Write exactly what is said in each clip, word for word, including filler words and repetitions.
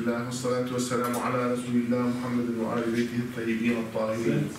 الله والصلاة والسلام على رسول الله محمد وآل بيته الطيبين الطاهرين.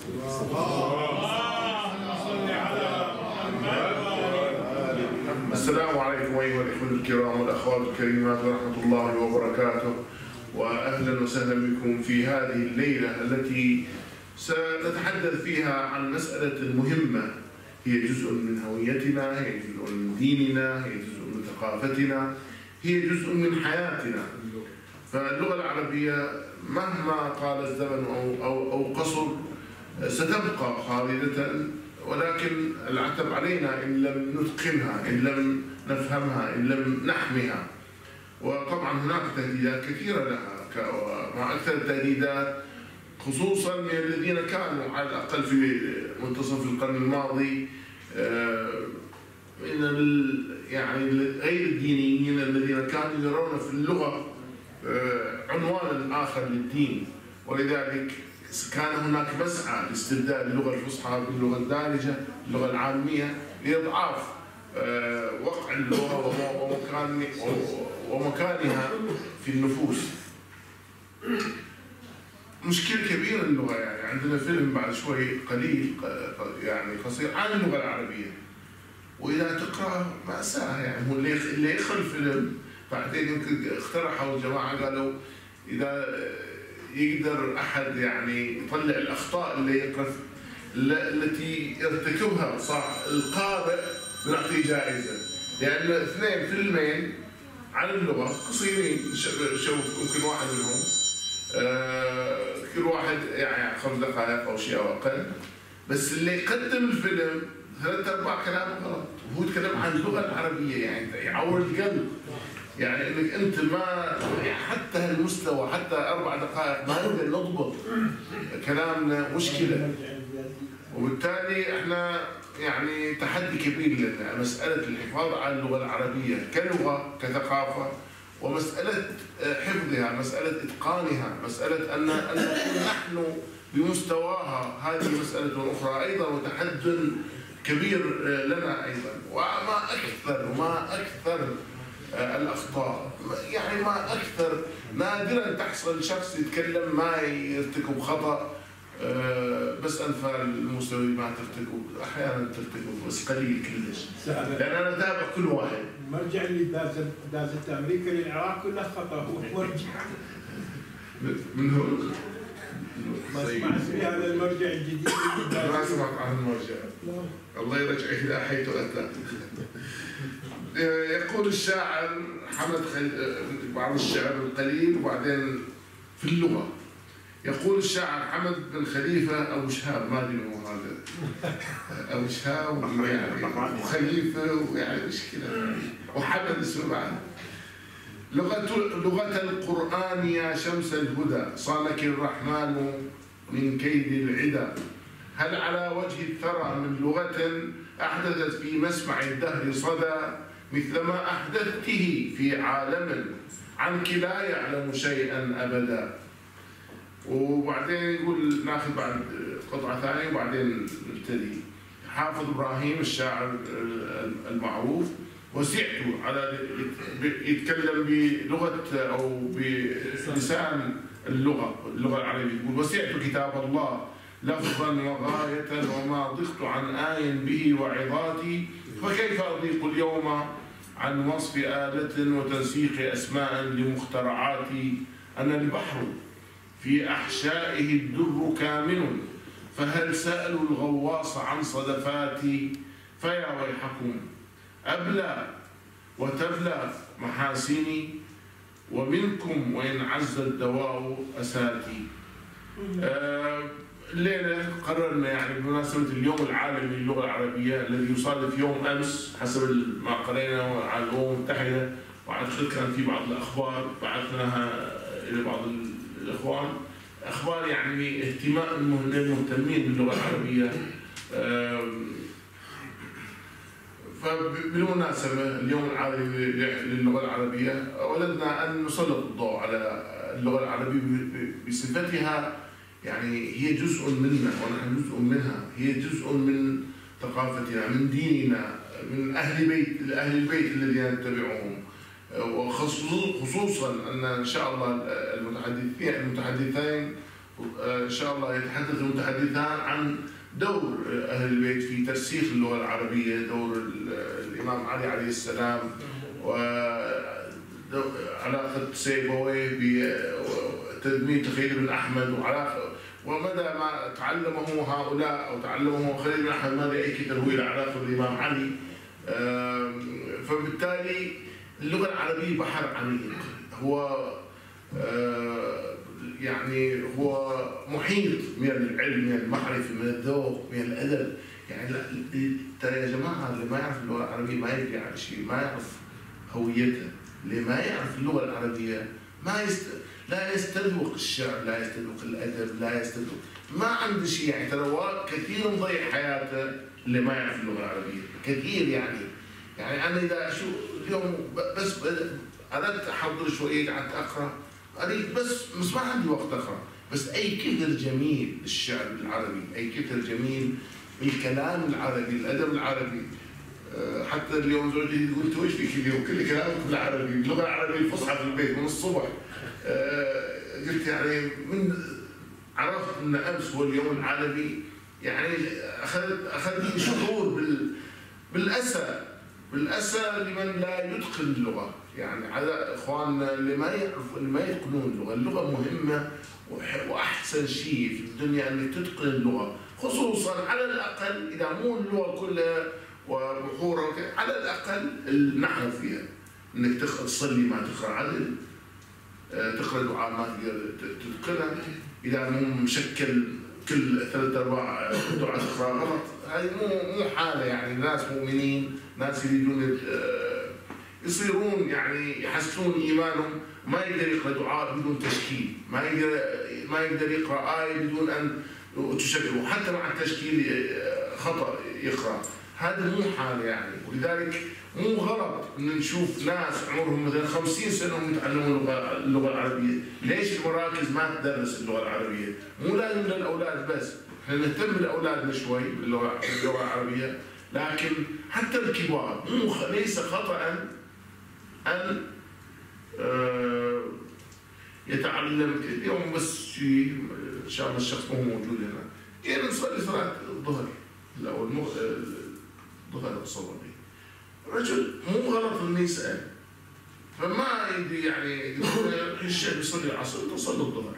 السلام عليكم أيها الإخوة الكرام والأخوات الكريمات ورحمة الله وبركاته، وأهلا وسهلا بكم في هذه الليلة التي سنتحدث فيها عن مسألة مهمة هي جزء من هويتنا، هي جزء من ديننا، هي جزء من ثقافتنا، هي جزء من حياتنا. فاللغة العربية مهما طال الزمن أو أو أو قصر ستبقى خالدة، ولكن العتب علينا إن لم نتقنها، إن لم نفهمها، إن لم نحميها. وطبعا هناك تهديدات كثيرة لها، مع أكثر التهديدات خصوصا من الذين كانوا على الأقل في منتصف القرن الماضي من يعني غير الدينيين الذين كانوا يرون في اللغة عنوانا آخر للدين، ولذلك كان هناك مسعى لاستبدال اللغة الفصحى باللغة الدارجة، اللغة العامية، لإضعاف وقع اللغة ومكان ومكانها في النفوس. مشكلة كبيرة اللغة، يعني عندنا فيلم بعد شوي قليل يعني قصير عن اللغة العربية، وإذا تقرأ مأساة. يعني هو اللي يقرأ الفيلم بعدين يمكن اقترحوا الجماعة قالوا إذا يقدر أحد يعني يطلع الأخطاء اللي يقرأ التي يرتكبها صح القارئ بنعطيه جائزة، لأن اثنين فيلمين عن اللغة قصيرين، شوف يمكن واحد منهم آه كل واحد يعني خمس دقائق أو شيء أو أقل، بس اللي يقدم الفيلم ثلاث أرباع كلامه غلط، وهو يتكلم عن اللغة العربية، يعني يعور القلب. يعني انك انت ما حتى هالمستوى، حتى اربع دقائق ما نقدر نضبط كلامنا، مشكله. وبالتالي احنا يعني تحدي كبير لنا مساله الحفاظ على اللغه العربيه كلغه كثقافه، ومساله حفظها، مساله اتقانها، مساله ان ان نكون نحن بمستواها، هذه مساله اخرى ايضا وتحدي كبير لنا ايضا. وما اكثر وما اكثر الأخطاء، يعني ما أكثر، نادرا تحصل شخص يتكلم ما يرتكب خطأ، بس أنفال المستوي ما ترتكب، أحيانا ترتكب بس قليل كلش، لأن أنا أتابع كل واحد. المرجع اللي دازت أمريكا للعراق كله خطأ، هو مرجع. من هو؟ ما سمعت في هذا المرجع الجديد؟ ما سمعت عن المرجع. الله يرجعه إلى حيث أتى. يقول الشاعر حمد خل... بعض الشعر القليل وبعدين في اللغة. يقول الشاعر حمد بن خليفة أبو شهاب، ما أدري هو هذا أبو شهاب يعني وخليفة ويعني مشكلة، وحمد اسمه بعد. لغة لغة القرآن يا شمس الهدى صانك الرحمن من كيد العدا، هل على وجه الثرى من لغة أحدثت في مسمع الدهر صدى مثل ما أحدثته في عالم عنك لا يعلم شيئا أبدا. وبعدين يقول ناخذ بعد قطعة ثانية وبعدين نبتدي. حافظ إبراهيم الشاعر المعروف وسعت على يتكلم بلغة أو بلسان اللغة اللغة العربية، يقول وسعت كتاب الله لفظا وغاية وما ضقت عن آي به وعظاتي، فكيف أضيق اليوم عن وصف آلة وتنسيق أسماء لمخترعاتي. أنا البحر في أحشائه الدر كامن، فهل سألوا الغواص عن صدفاتي. فيا ويحكم أبلى وتبلى محاسني، ومنكم وإن عز الدواء أساتي. آه الليلة قررنا يعني بمناسبة اليوم العالمي للغة العربية الذي يصادف يوم أمس حسب ما قرينا على الأمم المتحدة، وأعتقد كان في بعض الأخبار بعثناها إلى بعض الإخوان، أخبار يعني اهتمام المهتمين باللغة العربية. فبالمناسبة اليوم العالمي للغة العربية وددنا أن نسلط الضوء على اللغة العربية بصفتها، يعني هي جزء منا ونحن جزء منها، هي جزء من ثقافتنا، من ديننا، من أهل بيت أهل البيت الذين نتبعهم. وخصوصا ان ان شاء الله المتحدثين المتحدثين ان شاء الله يتحدث المتحدثان عن دور اهل البيت في ترسيخ اللغه العربيه، دور الامام علي عليه السلام وعلاقه سيبويه بتدمير خليل بن احمد، وعلاقه ومدى ما تعلمه هؤلاء او تعلمه خليل بن احمد ماذا يؤكد هو الى علاقه بالامام علي. فبالتالي اللغه العربيه بحر عميق، هو يعني هو محيط من العلم، من المعرفه، من الذوق، من الادب. يعني ترى يا جماعه اللي ما يعرف اللغه العربيه ما يدري عن شيء، ما يعرف هويته. اللي ما يعرف اللغه العربيه ما يست... لا يستذوق الشعر، لا يستذوق الادب، لا يستذوق، ما عنده شيء. يعني ترى كثير مضيع حياته اللي ما يعرف اللغه العربيه، كثير يعني. يعني انا اذا اشوف اليوم بس اردت احضر شويه قعدت اقرا، اريد بس بس ما عندي وقت اقرا، بس اي كثر جميل الشعر العربي، اي كثر جميل الكلام العربي، الادب العربي. حتى اليوم زوجتي تقول انت وش فيك اليوم؟ كل كلامك بالعربي، اللغه العربيه الفصحى في البيت من الصبح. قلت يعني من عرفت ان امس هو اليوم العالمي، يعني اخذت اخذني شعور بال بالاسى بالاسى لمن لا يتقن اللغه. يعني على اخواننا اللي ما يعرفوا اللي ما يتقنون اللغه، اللغه مهمه واحسن شيء في الدنيا انك تتقن اللغه، خصوصا على الاقل اذا مو اللغه كلها وبحورها، على الاقل النحو فيها، انك تصلي ما تقرا عدل، تقرا دعاء ما تقدر تتقنها، اذا مو مشكل كل ثلاث ارباع دعاء تقرا غلط، هذه مو مو حاله. يعني ناس مؤمنين، ناس يريدون يصيرون يعني يحسنون ايمانهم، ما يقدر يقرا دعاء بدون تشكيل، ما يقدر ما يقدر يقرا ايه بدون ان تشكل، وحتى مع التشكيل خطا يقرا، هذا مو حاله يعني. ولذلك مو غلط ان نشوف ناس عمرهم مثلا خمسين سنه وهم يتعلمون اللغه العربيه، ليش المراكز ما تدرس اللغه العربيه؟ مو لازم للاولاد بس، احنا نهتم بالاولادنا شوي باللغه اللغه العربيه، لكن حتى الكبار مو ليس خطا ان يتعلم. اليوم بس شيء ان شاء الله الشخص مو موجود هنا، يعني نصلي صلاه الظهر او الظهر اتصور به، رجل مو غلط انه يسال، فما يدري يعني الشيخ يصلي العصر انت صلي الظهر،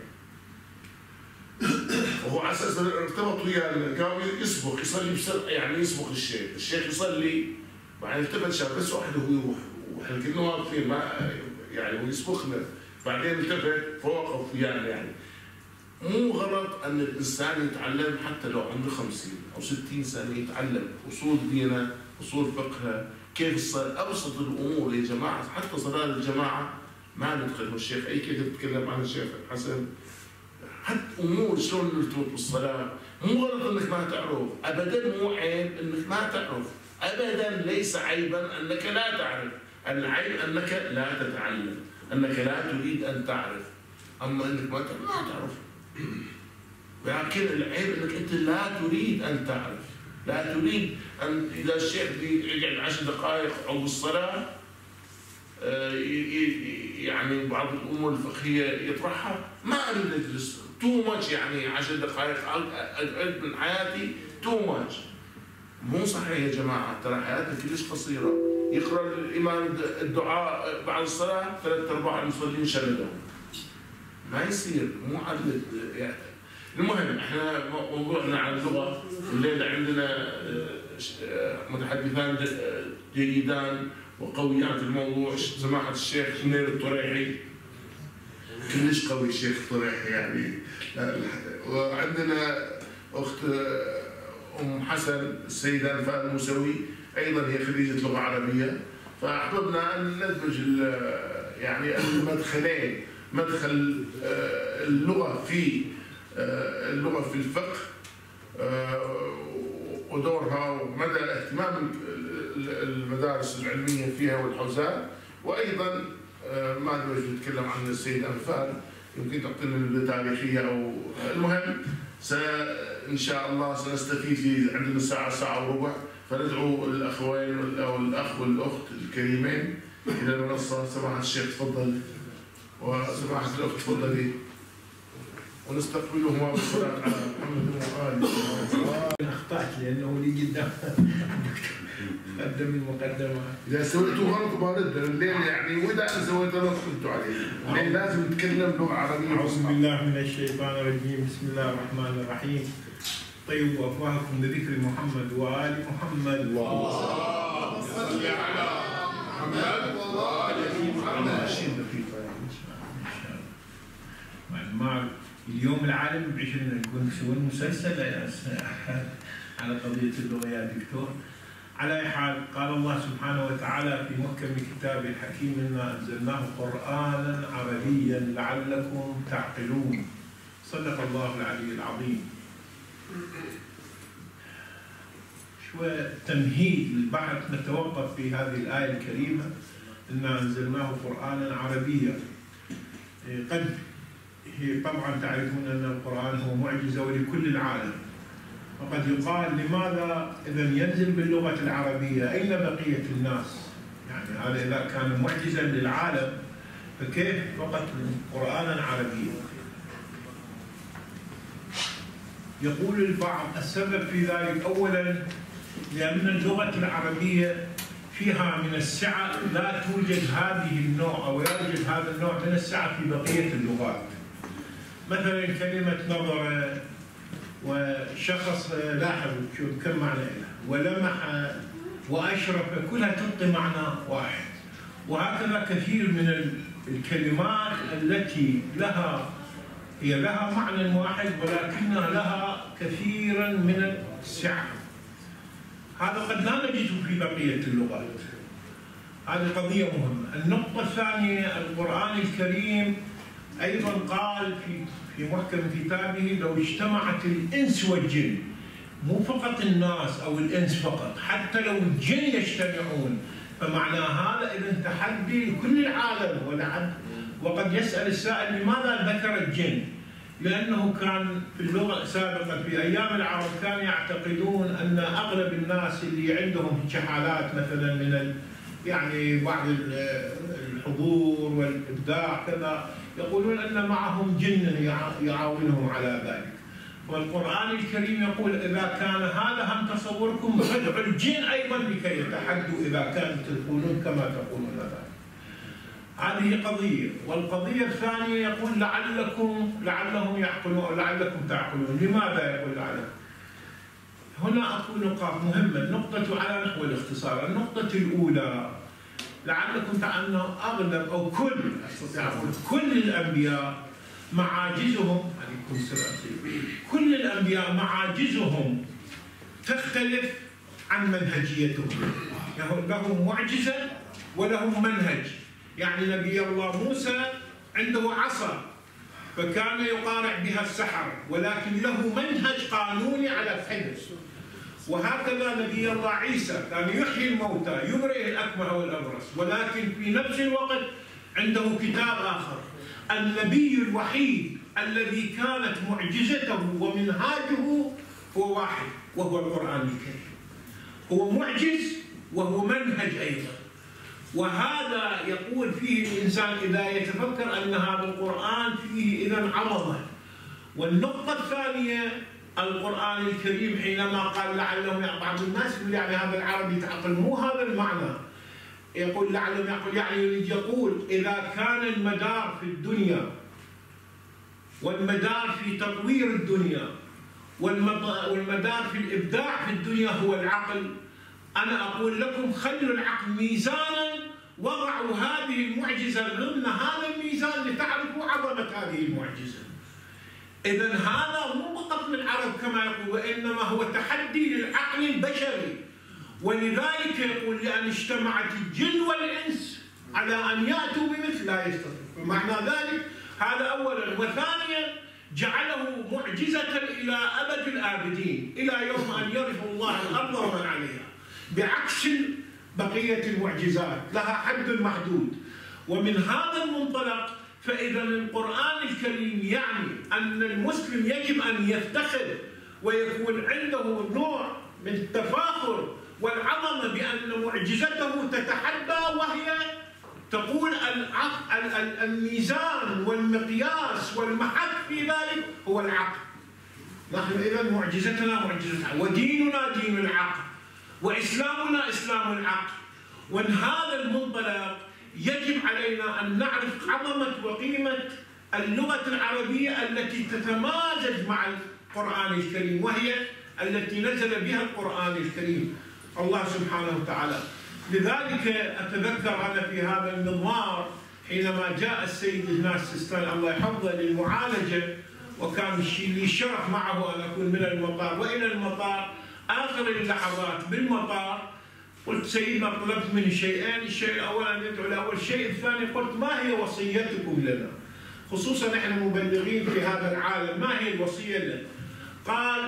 وهو على اساس ارتبط وياه قام يسبق يصلي بسرعه، يعني يسبق الشيخ، الشيخ يصلي بعدين التفت شاف بس واحد وهو يروح، واحنا كنا واقفين ما يعني هو يسبقنا، بعدين التفت فوقف ويانا. يعني مو غلط ان الانسان يتعلم حتى لو عمره خمسين او ستين سنه، يتعلم اصول دينه، اصول فقهه، كيف الصلاة، ابسط الامور يا جماعه، حتى صلاه الجماعه ما ندخل. الشيخ اي كيف يتكلم عن الشيخ حسن، حتى امور شلون نرتبط بالصلاه، مو غلط انك ما تعرف، ابدا مو عيب انك ما تعرف، ابدا ليس عيبا انك لا تعرف، العيب انك لا تتعلم، انك لا تريد ان تعرف، اما انك ما تعرف ما تعرف. لكن العيب انك انت لا تريد ان تعرف، لا تريد ان اذا الشيخ يقعد عشر دقائق عقب الصلاه يعني بعض الامور الفقهيه يطرحها، ما اريد اجلس تو ماتش، يعني عشر دقائق اقعد من حياتي تو ماتش. مو صحيح يا جماعه، ترى حياتنا كلش قصيره. يقرا الامام الدعاء بعد الصلاه ثلاث ارباع المصلين شردوا، ما يصير، مو عدل يعني. المهم احنا موضوعنا عن اللغه، الليله عندنا متحدثان جيدان وقويان في الموضوع، سماحه الشيخ منير الطريحي، كلش قوي الشيخ الطريحي يعني، وعندنا اخت ام حسن السيده انفاء الموسوي، ايضا هي خريجه لغه عربيه، فاحببنا ان ندمج يعني المدخلين، مدخل اللغه في اللغه في الفقه ودورها ومدى اهتمام المدارس العلميه فيها والحوزات، وايضا ما ادري نتكلم عن السيد انفال، يمكن تعطينا نبذه تاريخيه او المهم ان شاء الله سنستفيد في عندنا ساعه ساعه وربع، فندعو الاخوين او الاخ والاخت الكريمين إلى المنصة. سماحة الشيخ تفضل، وسماحة الأخت تفضلي، ونستقبلهما بالصلاة على محمد وآله. أخطأت لأنه لي قدام قدم المقدمة. إذا سويتوا غلط برد الليل يعني، وإذا أنا سويت غلط كنتوا عليه. يعني لازم نتكلم لغة عربية. أعوذ بالله من الشيطان الرجيم، بسم الله الرحمن الرحيم. طيبوا أفواهكم بذكر محمد وآل محمد. اللهم صل على محمد وآل محمد. مع اليوم العالمي بعشرين نكون نسوي مسلسل على قضية اللغة يا دكتور. على أي حال، قال الله سبحانه وتعالى في محكم كتابه الحكيم: إنا أنزلناه قرآنا عربيا لعلكم تعقلون. صدق الله العلي العظيم. شوية تمهيد للبحث. نتوقف في هذه الآية الكريمة: إنا أنزلناه قرآنا عربيا. قد هي طبعا تعرفون أن القرآن هو معجزة ولكل العالم، وقد يقال لماذا إذا ينزل باللغة العربية أين بقية الناس؟ يعني هذا إذا كان معجزا للعالم فكيف فقط قرآنا عربيا؟ يقول البعض السبب في ذلك أولا لأن اللغة العربية فيها من السعة لا توجد هذه النوع أو يوجد هذا النوع من السعة في بقية اللغات. مثلا كلمة نظر وشخص لاحظ شو كم معنى لها، ولمح وأشرف، كلها تعطي معنى واحد. وهكذا كثير من الكلمات التي لها هي لها معنى واحد ولكنها لها كثيرا من السعة. هذا قد لا نجده في بقية اللغات. هذه قضية مهمة. النقطة الثانية: القرآن الكريم أيضا قال في في محكم كتابه: لو اجتمعت الإنس والجن، مو فقط الناس أو الإنس فقط، حتى لو الجن يجتمعون، فمعنى هذا إذا تحدي لكل العالم. ولعل وقد يسأل السائل لماذا ذكر الجن؟ لأنه كان في اللغة سابقا في أيام العرب كانوا يعتقدون أن أغلب الناس اللي عندهم حالات مثلا من ال يعني بعض الحضور والإبداع كذا، يقولون أن معهم جن يعاونهم على ذلك. والقرآن الكريم يقول: إذا كان هذا هم تصوركم فادعوا الجن أيضا لكي يتحدوا إذا كانوا تقولون كما تقولون ذلك. هذه قضية. والقضية الثانية يقول: لعلكم لعلهم يعقلون، لعلكم تعقلون. لماذا يقول لعلكم؟ هنا أقول نقاط مهمة. النقطة على نحو الاختصار. النقطة الأولى: لعلكم تعلمون أغلب أو كل أستطيع أقول كل الأنبياء معاجزهم، عليكم السلام، كل الأنبياء معاجزهم تختلف عن منهجيتهم. يعني لهم معجزة ولهم منهج. يعني نبي الله موسى عنده عصا فكان يقارع بها السحر، ولكن له منهج قانوني على الحدث. وهكذا نبي الله عيسى كان يحيي الموتى، يبرئ الأكمه والأبرص، ولكن في نفس الوقت عنده كتاب آخر. النبي الوحيد الذي كانت معجزته ومنهاجه هو واحد، وهو القرآن الكريم. هو معجز وهو منهج أيضا. وهذا يقول فيه الإنسان إذا يتفكر أن هذا القرآن فيه إذن عظمة. والنقطة الثانية: القرآن الكريم حينما قال لعلهم يعقلون، بعض الناس يقول يعني هذا العربي يتعقل، مو هذا المعنى. يقول لعلهم يعقلون يعني يريد يقول إذا كان المدار في الدنيا والمدار في تطوير الدنيا والمدار في الإبداع في الدنيا هو العقل، أنا أقول لكم خلوا العقل ميزانا، وضعوا هذه المعجزة ضمن هذا الميزان لتعرفوا عظمة هذه المعجزة. إذا هذا مو فقط للعرب كما يقول، وإنما هو تحدي للعقل البشري. ولذلك يقول: لأن اجتمعت الجن والإنس على أن يأتوا بمثل لا يستطيعون. فمعنى ذلك هذا أولا. وثانيا جعله معجزة إلى أبد الآبدين، إلى يوم أن يرث الله الأرض ومن عليها، بعكس بقية المعجزات لها حد محدود. ومن هذا المنطلق فإذا القرآن الكريم يعني أن المسلم يجب أن يفتخر ويكون عنده نوع من التفاخر والعظمة بأن معجزته تتحدى وهي تقول الميزان والمقياس والمحك في ذلك هو العقل. نحن إذا معجزتنا معجزة العقل، وديننا دين العقل، وإسلامنا إسلام العقل. ومن هذا المنطلق يجب علينا أن نعرف عظمة وقيمة اللغة العربية التي تتمازج مع القرآن الكريم، وهي التي نزل بها القرآن الكريم الله سبحانه وتعالى. لذلك أتذكر أنا في هذا المضمار حينما جاء السيد الناس السيستاني الله يحفظه للمعالجة، وكان لي الشرف معه أن أكون من المطار وإلى المطار. آخر اللحظات بالمطار قلت سيدنا طلبت منه شيئين، الشيء الأول أن يدعو لأول شيء، الثاني قلت ما هي وصيتكم لنا؟ خصوصا نحن مبلغين في هذا العالم، ما هي الوصية لنا؟ قال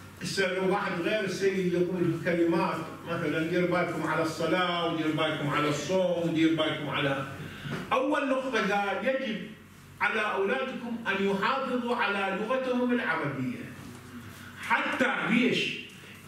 لو واحد غير السيد يقول كلمات مثلا دير بالكم على الصلاة ودير بالكم على الصوم ودير بالكم على أول نقطة، قال يجب على أولادكم أن يحافظوا على لغتهم العربية. حتى ليش؟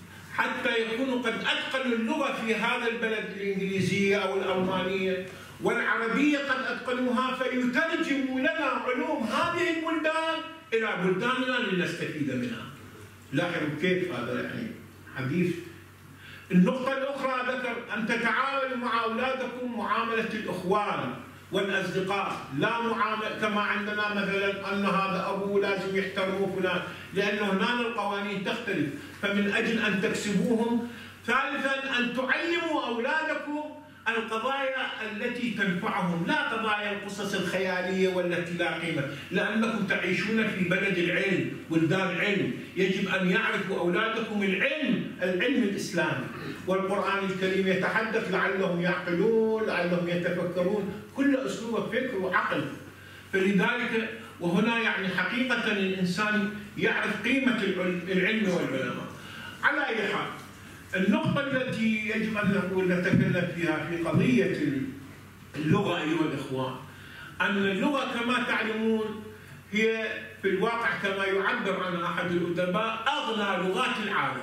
حتى يكونوا قد أتقنوا اللغة في هذا البلد، الإنجليزية أو الألمانية والعربية قد أتقنوها، فيترجموا لنا علوم هذه البلدان إلى بلداننا لنستفيد منها. لاحظوا كيف هذا يعني حديث. النقطة الأخرى ذكر أن تتعاملوا مع أولادكم معاملة الإخوان والأصدقاء، لا معاملة كما عندنا مثلا أن هذا أبوه لازم يحترموا فلان، لأنه هنا القوانين تختلف، فمن أجل أن تكسبوهم. ثالثا أن تعلموا أولادكم القضايا التي تنفعهم، لا قضايا القصص الخيالية والتي لا قيمة، لأنكم تعيشون في بلد العلم بلدان علم. يجب أن يعرفوا أولادكم العلم العلم الإسلامي، والقرآن الكريم يتحدث لعلهم يعقلون لعلهم يتفكرون، كل أسلوب فكر وعقل. فلذلك وهنا يعني حقيقة الإنسان يعرف قيمة العلم والعلماء. على أي حال، النقطة التي يجب أن نقول نتكلم فيها في قضية اللغة أيها الإخوان، أن اللغة كما تعلمون هي في الواقع كما يعبر عن أحد الأدباء أغنى لغات العالم.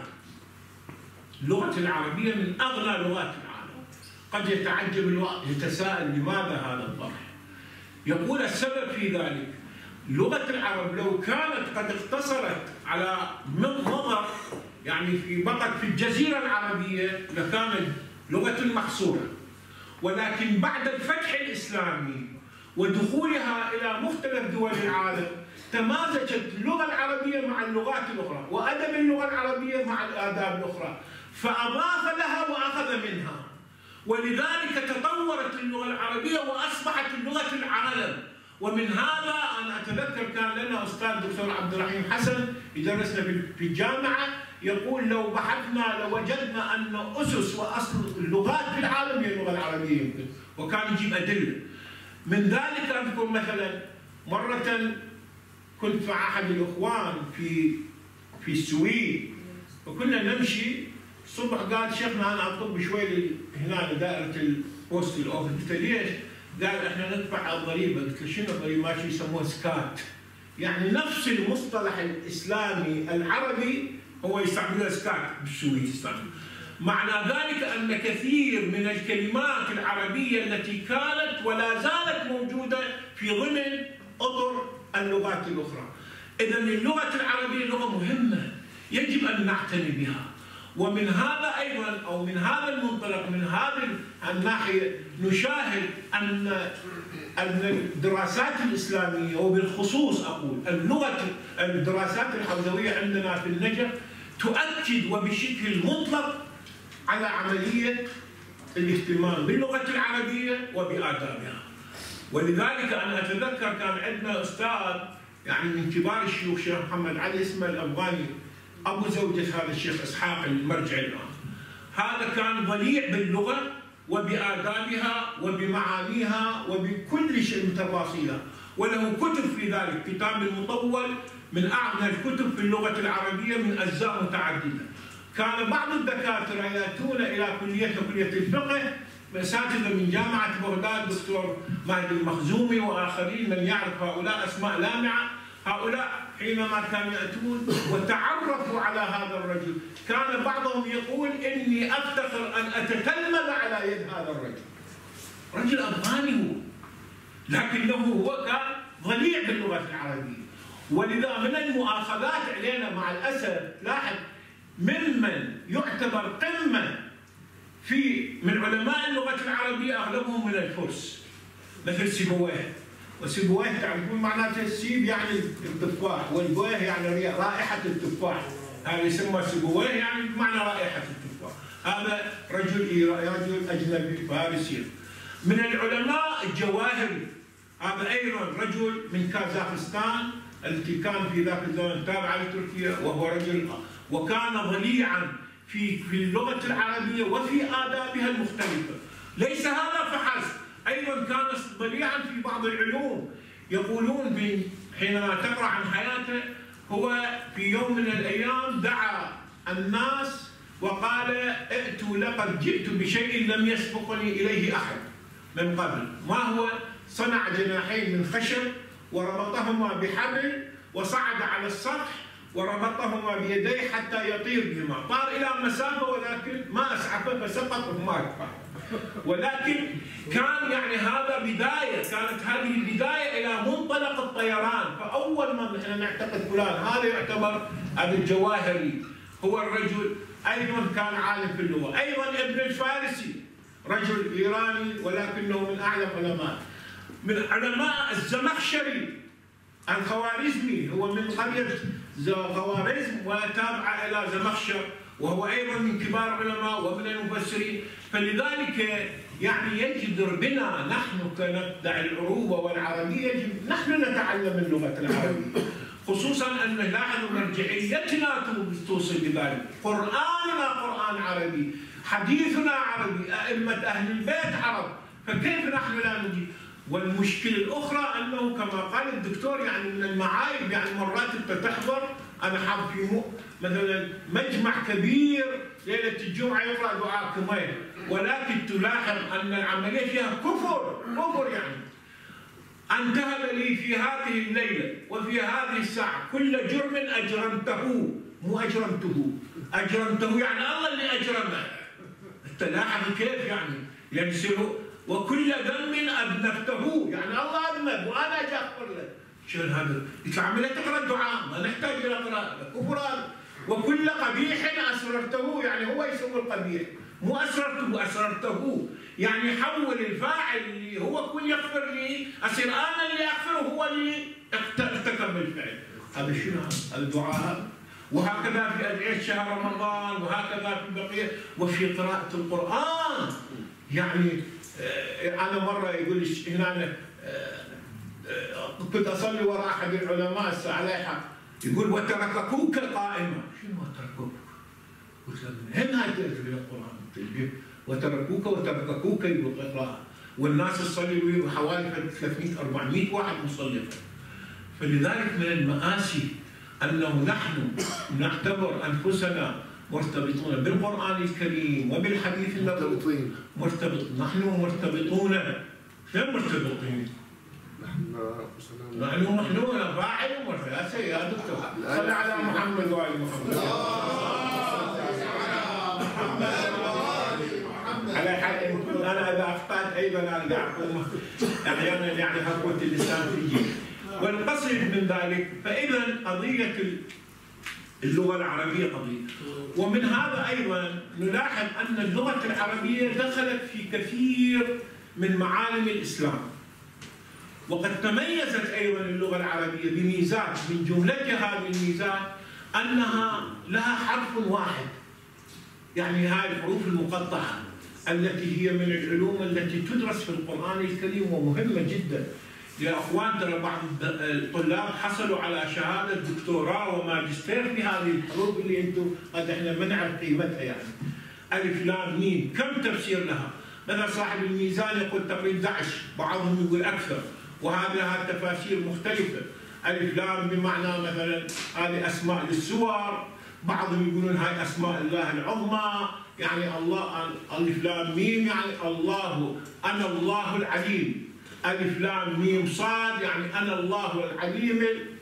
اللغة العربية من أغنى لغات العالم. قد يتعجب الواحد يتساءل لماذا هذا الطرح؟ يقول السبب في ذلك لغة العرب لو كانت قد اقتصرت على نظر يعني في فقط في الجزيرة العربية لكانت لغة محصورة، ولكن بعد الفتح الإسلامي ودخولها إلى مختلف دول العالم تمازجت اللغة العربية مع اللغات الأخرى، وأدب اللغة العربية مع الآداب الأخرى، فأضاف لها وأخذ منها، ولذلك تطورت اللغة العربية وأصبحت اللغة العالم. ومن هذا أنا أتذكر كان لنا أستاذ دكتور عبد الرحيم حسن يدرسنا في الجامعة، يقول لو بحثنا لوجدنا أن أسس وأصل اللغات في العالم هي اللغة العربية يمكن، وكان يجيب أدلة. من ذلك أذكر مثلا مرة كنت مع أحد الإخوان في في السويد، وكنا نمشي الصبح، قال شيخنا أنا أطب شوي هنا لدائرة البوست الأوفيس. قلت ليش؟ قال احنا ندفع الضريبه. قلت له شنو الضريبه؟ ماشي يسموها سكات، يعني نفس المصطلح الاسلامي العربي هو يستعملوه سكات بالسويد يستعملوه. معنى ذلك ان كثير من الكلمات العربيه التي كانت ولا زالت موجوده في ضمن اطر اللغات الاخرى. اذا اللغه العربيه لغه مهمه يجب ان نعتني بها. ومن هذا ايضا او من هذا المنطلق من هذه الناحيه نشاهد ان ان الدراسات الاسلاميه وبالخصوص اقول اللغه الدراسات الحوزويه عندنا في النجف تؤكد وبشكل مطلق على عمليه الاهتمام باللغه العربيه وبآدابها. ولذلك انا اتذكر كان عندنا استاذ يعني من كبار الشيوخ الشيخ محمد علي اسمه الافغاني، أبو زوجة هذا الشيخ إسحاق المرجع الآن. هذا كان ضليع باللغة وبآدابها وبمعانيها وبكل شيء تفاصيلها، وله كتب في ذلك، كتاب المطول من أعظم الكتب في اللغة العربية من أجزاء متعددة. كان بعض الدكاترة يأتون إلى كلية كلية الفقه أساتذة من جامعة بغداد، دكتور مهدي المخزومي وآخرين من يعرف هؤلاء أسماء لامعة. هؤلاء حينما كانوا يأتون وتعرفوا على هذا الرجل كان بعضهم يقول إني أفتخر أن أتتلمذ على يد هذا الرجل رجل أفغاني هو، لكنه هو كان ضليع باللغة العربية. ولذا من المؤاخذات علينا مع الأسف لاحظ ممن يعتبر قمة في من علماء اللغة العربية أغلبهم من الفرس مثل سيبويه. وسيبويه تعرفون معناته السيب يعني التفاح والبويه يعني رائحة التفاح، هذا يسمى سيبويه يعني بمعنى رائحة التفاح. هذا رجل رجل أجنبي فارسي. من العلماء الجواهري، هذا أيضا رجل من كازاخستان التي كان في ذاك الزمن تابعة لتركيا، وهو رجل وكان ضليعا في في اللغة العربية وفي آدابها المختلفة. ليس هذا فحسب، أيضا كان ضليعا في بعض العلوم. يقولون حينما تقرأ عن حياته هو في يوم من الأيام دعا الناس وقال ائتوا لقد جئت بشيء لم يسبقني إليه أحد من قبل. ما هو؟ صنع جناحين من خشب وربطهما بحبل وصعد على السطح وربطهما بيديه حتى يطير بهما، طار إلى مسافة ولكن ما أسعفه فسقط وما رفع. ولكن كان يعني هذا بداية، كانت هذه البداية إلى منطلق الطيران. فأول ما نحن نعتقد فلان هذا يعتبر أبو الجواهري هو الرجل، أيضا كان عالم في اللغة. أيضا ابن الفارسي رجل إيراني ولكنه من أعلم علماء. من علماء الزمخشري الخوارزمي، هو من قرية خوارزم وتابع إلى زمخشر، وهو أيضا من كبار العلماء ومن المفسرين. فلذلك يعني يجدر بنا نحن كنبدأ العروبة والعربية، يجب نحن نتعلم اللغة العربية، خصوصا أن لاحظوا مرجعيتنا توصل بذلك. قرآننا قرآن عربي، حديثنا عربي، أئمة أهل البيت عرب، فكيف نحن لا نجيب؟ والمشكلة الأخرى أنه كما قال الدكتور يعني من المعايب، يعني مرات أنت تحضر، أنا حاب في مو مثلا مجمع كبير ليلة الجمعة يقرأ دعاء كمين، ولكن تلاحظ أن العملية فيها كفر، كفر يعني. أنتهب لي في هذه الليلة وفي هذه الساعة كل جرم أجرمته، مو أجرمته، أجرمته يعني الله اللي أجرمه. تلاحظ كيف يعني ينسله، وكل ذنب أذنبته يعني الله أذنب وأنا أجي أغفر له. شو هذا؟ عملية تقرأ الدعاء ما نحتاج إلى قراءة، كفر هذا. وكل قبيح أسررته يعني هو يسوي القبيح، مو أسررته أسررته يعني حول الفاعل اللي هو كل يغفر لي أصير أنا اللي أغفر هو اللي ارتكب الفعل. هذا شنو هذا؟ الدعاء. وهكذا في أدعية شهر رمضان، وهكذا في بقية، وفي قراءة القرآن. يعني أنا مرة يقول لي هنا كنت أصلي وراء أحد العلماء الساعة لايحة، يقول وترككوك قائمة. شنو وتركوك؟ قلت له من هنا تأتي القرآن وتركوك وترككوك بالقراءة، والناس تصلي حوالي ثلاثمئة أربعمئة واحد مصلي. فلذلك من المآسي أنه نحن نعتبر أنفسنا مرتبطون بالقرآن الكريم وبالحديث النبوي، مرتبط نحن مرتبطون. فين مرتبطين؟ نحن محنون فاعل ومرتبط. يا دكتور صل على محمد وآل محمد. على حال أنا إذا أخطأت أيضا أرجع أقوم أحيانا يعني هقوة اللسان تجي. والقصد من ذلك فإذا قضية اللغة العربية قضية. ومن هذا أيضا نلاحظ أن اللغة العربية دخلت في كثير من معالم الإسلام، وقد تميزت أيضا اللغة العربية بميزات، من جملتها هذه الميزات أنها لها حرف واحد، يعني هذه الحروف المقطعة التي هي من العلوم التي تدرس في القرآن الكريم ومهمة جدا. يا اخوان ترى بعض الطلاب حصلوا على شهاده دكتوراه وماجستير في هذه الحروف اللي انتم قد احنا ما نعرف قيمتها، يعني الف لام ميم كم تفسير لها؟ مثلا صاحب الميزان يقول تقريبا احد عشر، بعضهم يقول اكثر، وهذه لها تفاسير مختلفه. الف لام بمعنى مثلا هذه اسماء للسور، بعضهم يقولون هاي اسماء الله العظمى، يعني الله الف لام ميم يعني الله انا الله العليم، ألف لام ميم صاد يعني أنا الله العليم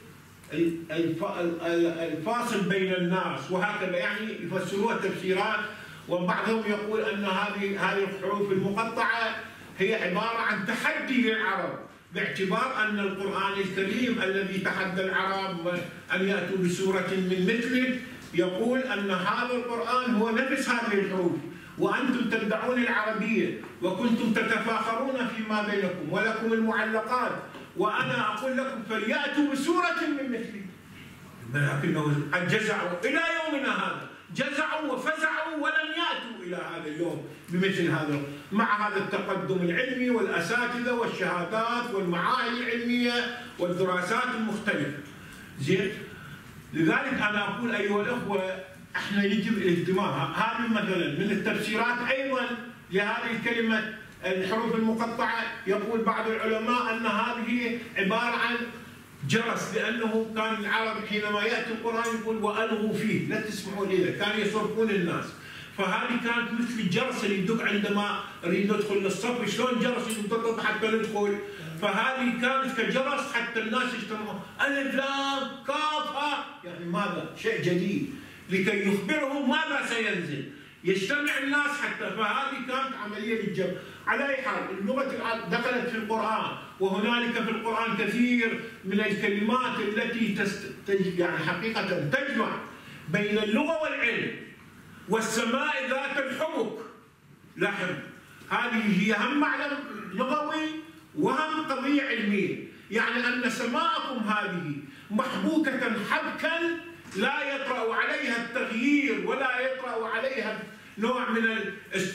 الفاصل بين الناس، وهكذا يعني يفسروها تفسيرات. وبعضهم يقول أن هذه هذه الحروف المقطعة هي عبارة عن تحدي للعرب، باعتبار أن القرآن الكريم الذي تحدى العرب أن يأتوا بسورة من مثله يقول أن هذا القرآن هو نفس هذه الحروف، وأنتم تدعون العربية وكنتم تتفاخرون فيما بينكم ولكم المعلقات، وأنا أقول لكم فليأتوا بسورة من مثله. لكنه قد جزعوا إلى يومنا هذا، جزعوا وفزعوا ولم يأتوا إلى هذا اليوم بمثل هذا، مع هذا التقدم العلمي والأساتذة والشهادات والمعاهد العلمية والدراسات المختلفة. زين؟ لذلك أنا أقول أيها الأخوة احنا يجب الاهتمام. هذه مثلا من التفسيرات ايضا لهذه الكلمه الحروف المقطعه، يقول بعض العلماء ان هذه عباره عن جرس، لانه كان العرب حينما ياتي القران يقول والغوا فيه، لا تسمعوا اليه، كانوا يصرفون الناس. فهذه كانت مثل الجرس اللي يدق عندما نريد ندخل للصف، شلون جرس يضرب حتى ندخل، فهذه كانت كجرس حتى الناس يجتمعون الف لام كاف، يعني ماذا؟ شيء جديد لكي يخبرهم ماذا سينزل، يجتمع الناس حتى، فهذه كانت عمليه للجمع. على اي حال اللغه دخلت في القران، وهنالك في القران كثير من الكلمات التي تست... يعني حقيقه تجمع بين اللغه والعلم، والسماء ذات الحبك. لاحظ هذه هي هم معنى لغوي وهم قضيه علميه، يعني ان سماءكم هذه محبوكه حبكا لا يطرأ عليها التغيير ولا يطرأ عليها نوع من ال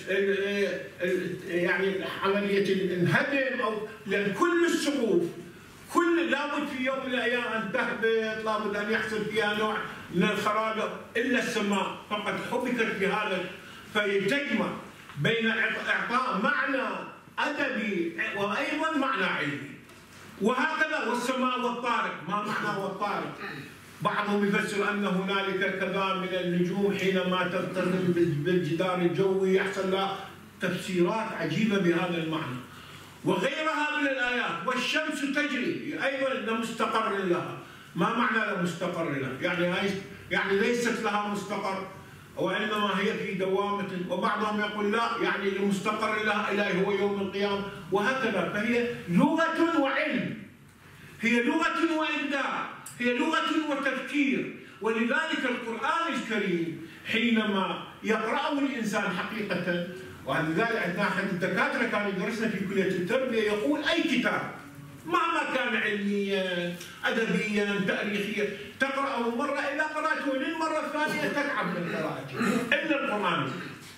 يعني عمليه الانهدم، او لان كل السقوف كل لابد في يوم من الايام ان تهبط، لابد ان يحصل فيها نوع من الخراب، الا السماء فقد حبكت بهذا، فيجمع بين اعطاء معنى ادبي وايضا معنى علمي. وهكذا والسماء والطارق، ما معنى والطارق؟ بعضهم يفسر ان هنالك كذا من النجوم حينما ترتطم بالجدار الجوي يحصل لها تفسيرات عجيبه بهذا المعنى. وغيرها من الايات، والشمس تجري ايضا لمستقر لها. ما معنى لمستقر لها؟ يعني يعني ليست لها مستقر وانما هي في دوامه، وبعضهم يقول لا يعني المستقر لها الى هو يوم القيامه، وهكذا. فهي لغه وعلم، هي لغه وابداع، هي لغة وتفكير. ولذلك القرآن الكريم حينما يقرأه الإنسان حقيقة، ولذلك عندنا أحد الدكاترة كان يدرسنا في كلية التربية يقول أي كتاب مهما كان علميا أدبيا تاريخيا تقرأه مرة إذا قرأته للمرة الثانية تتعب من قراءته، إلا القرآن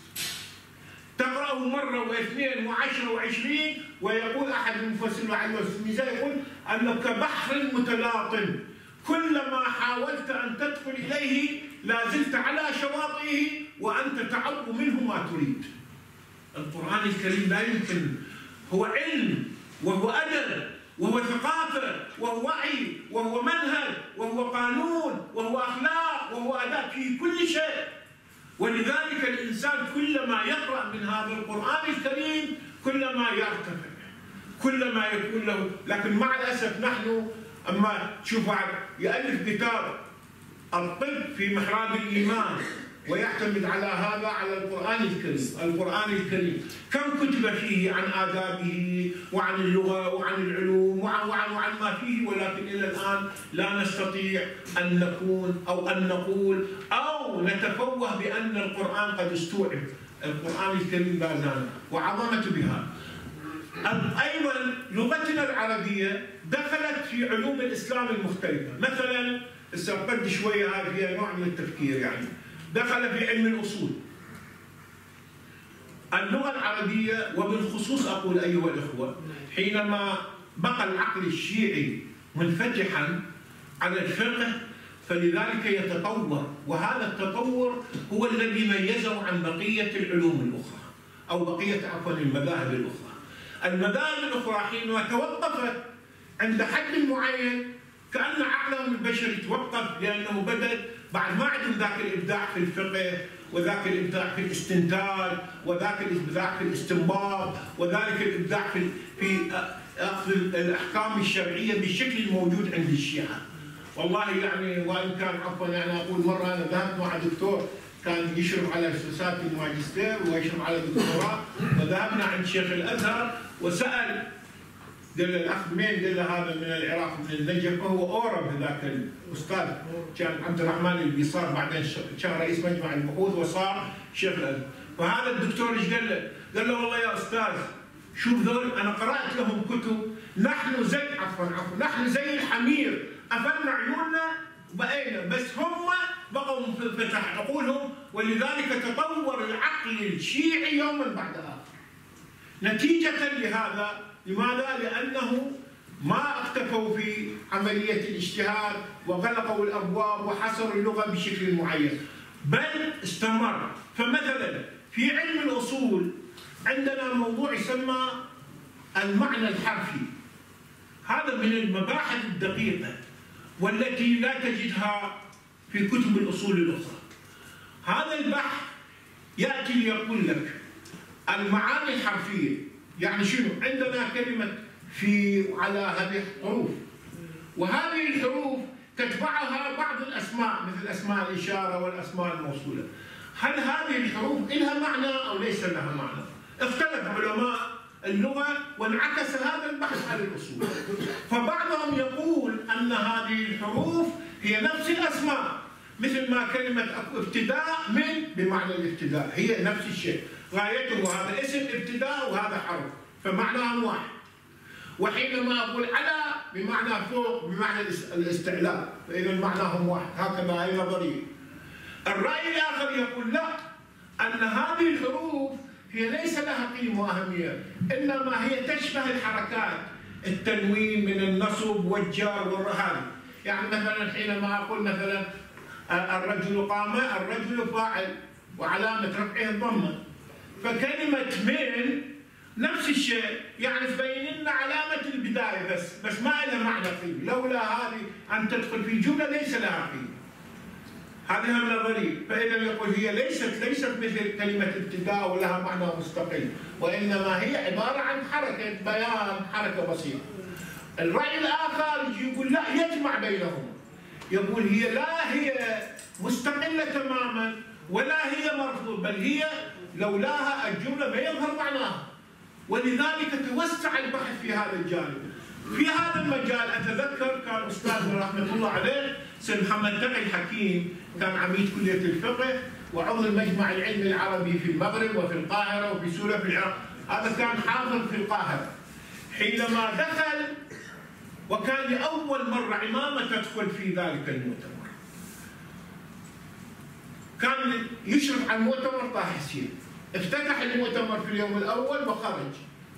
تقرأه مرة واثنين وعشرة وعشرين. ويقول أحد المفسرين عليه الميزان يقول أنه كبحر متلاطم، كلما حاولت أن تدخل إليه لا زلت على شواطئه وأنت تعب منه ما تريد. القرآن الكريم لا يمكن، هو علم وهو أدب وهو ثقافة وهو وعي وهو منهج وهو قانون وهو أخلاق وهو أداء في كل شيء. ولذلك الإنسان كلما يقرأ من هذا القرآن الكريم كلما يرتفع، كلما يكون له. لكن مع الأسف نحن أما تشوف يألف كتاب الطب في محراب الإيمان ويعتمد على هذا على القرآن الكريم. القرآن الكريم كم كتب فيه عن آدابه وعن اللغة وعن العلوم وعن وعن وعن ما فيه، ولكن إلى الآن لا نستطيع أن نكون أو أن نقول أو نتفوه بأن القرآن قد استوعب. القرآن الكريم لا زال وعظمة بها. أيضا لغتنا العربية دخلت في علوم الإسلام المختلفة، مثلا استرقد شوية هذه فيها نوع من التفكير، يعني دخل في علم الأصول. اللغة العربية وبالخصوص أقول أيها الإخوة حينما بقى العقل الشيعي منفتحا على الفقه فلذلك يتطور، وهذا التطور هو الذي ميزه عن بقية العلوم الأخرى أو بقية عفوا المذاهب الأخرى. المذاهب الأخرى حينما توقفت عند حد معين كأن عقلهم البشري توقف، لأنه بدأ بعد ما عندهم ذاك الإبداع في الفقه وذاك الإبداع في الاستنتاج وذاك الإبداع في الاستنباط وذلك الإبداع في في أخذ الأحكام الشرعية بالشكل الموجود عند الشيعة. والله يعني وإن كان عفوا يعني أقول مرة أنا ذهبت مع دكتور كان يشرف على رسالة الماجستير ويشرف على الدكتوراه، وذهبنا عند شيخ الأزهر وسأل قال له الأخ مين؟ قال له هذا من العراق من النجف، وهو أورب ذاك الأستاذ كان عبد الرحمن البيصار، بعدين كان رئيس مجمع البحوث وصار شيخ الأزهر. فهذا الدكتور ايش قال له؟ قال له والله يا أستاذ شوف ذول أنا قرأت لهم كتب، نحن زي عفوا عفوا نحن زي الحمير قفلنا عيوننا وبقينا، بس هم بقوا فتح عقولهم، ولذلك تطور العقل الشيعي يوما بعد آخر. نتيجة لهذا، لماذا؟ لأنه ما اكتفوا في عملية الاجتهاد وغلقوا الأبواب وحصروا اللغة بشكل معين، بل استمر. فمثلا في علم الأصول عندنا موضوع يسمى المعنى الحرفي، هذا من المباحث الدقيقة والتي لا تجدها في كتب الأصول الأخرى. هذا البحث يأتي ليقول لك المعاني الحرفية، يعني شنو؟ عندنا كلمة في على هذه حروف، وهذه الحروف تتبعها بعض الأسماء مثل أسماء الإشارة والأسماء الموصولة. هل هذه الحروف لها معنى أو ليس لها معنى؟ اختلف علماء اللغة وانعكس هذا البحث على الأصول. فبعضهم يقول أن هذه الحروف هي نفس الأسماء، مثل ما كلمة ابتداء من بمعنى الابتداء هي نفس الشيء، غايته هذا اسم ابتداء وهذا حرف فمعناهم واحد. وحينما أقول على بمعنى فوق بمعنى الاستعلاء، فإذا معناهم واحد، هكذا هي نظرية. الرأي الآخر يقول لا، أن هذه الحروف هي ليس لها قيمة وأهمية، إنما هي تشبه الحركات، التنوين من النصب والجار والرهان. يعني مثلا حينما أقول مثلا الرجل قام، الرجل فاعل وعلامة رفعه الضمة، فكلمة من نفس الشيء، يعني تبين لنا علامة البداية بس، بس ما لها معنى قيمة، لولا هذه أن تدخل في جملة ليس لها قيمة. هذه هم نظرية، فإذا يقول هي ليست ليست مثل كلمة ابتداء ولها معنى مستقل، وإنما هي عبارة عن حركة بيان، حركة بسيطة. الرأي الآخر يقول لا، يجمع بينهما، يقول هي لا هي مستقلة تماما ولا هي مرفوضة، بل هي لولاها الجملة ما يظهر معناها، ولذلك توسع البحث في هذا الجانب. في هذا المجال أتذكر كان أستاذنا رحمة الله عليه سيد محمد تقي الحكيم، كان عميد كلية الفقه وعضو المجمع العلمي العربي في المغرب وفي القاهرة وفي سوريا في العراق، هذا كان حاضر في القاهرة. حينما دخل وكان لأول مرة عمامة تدخل في ذلك المؤتمر، كان يشرف على المؤتمر طه حسين، افتتح المؤتمر في اليوم الأول وخرج،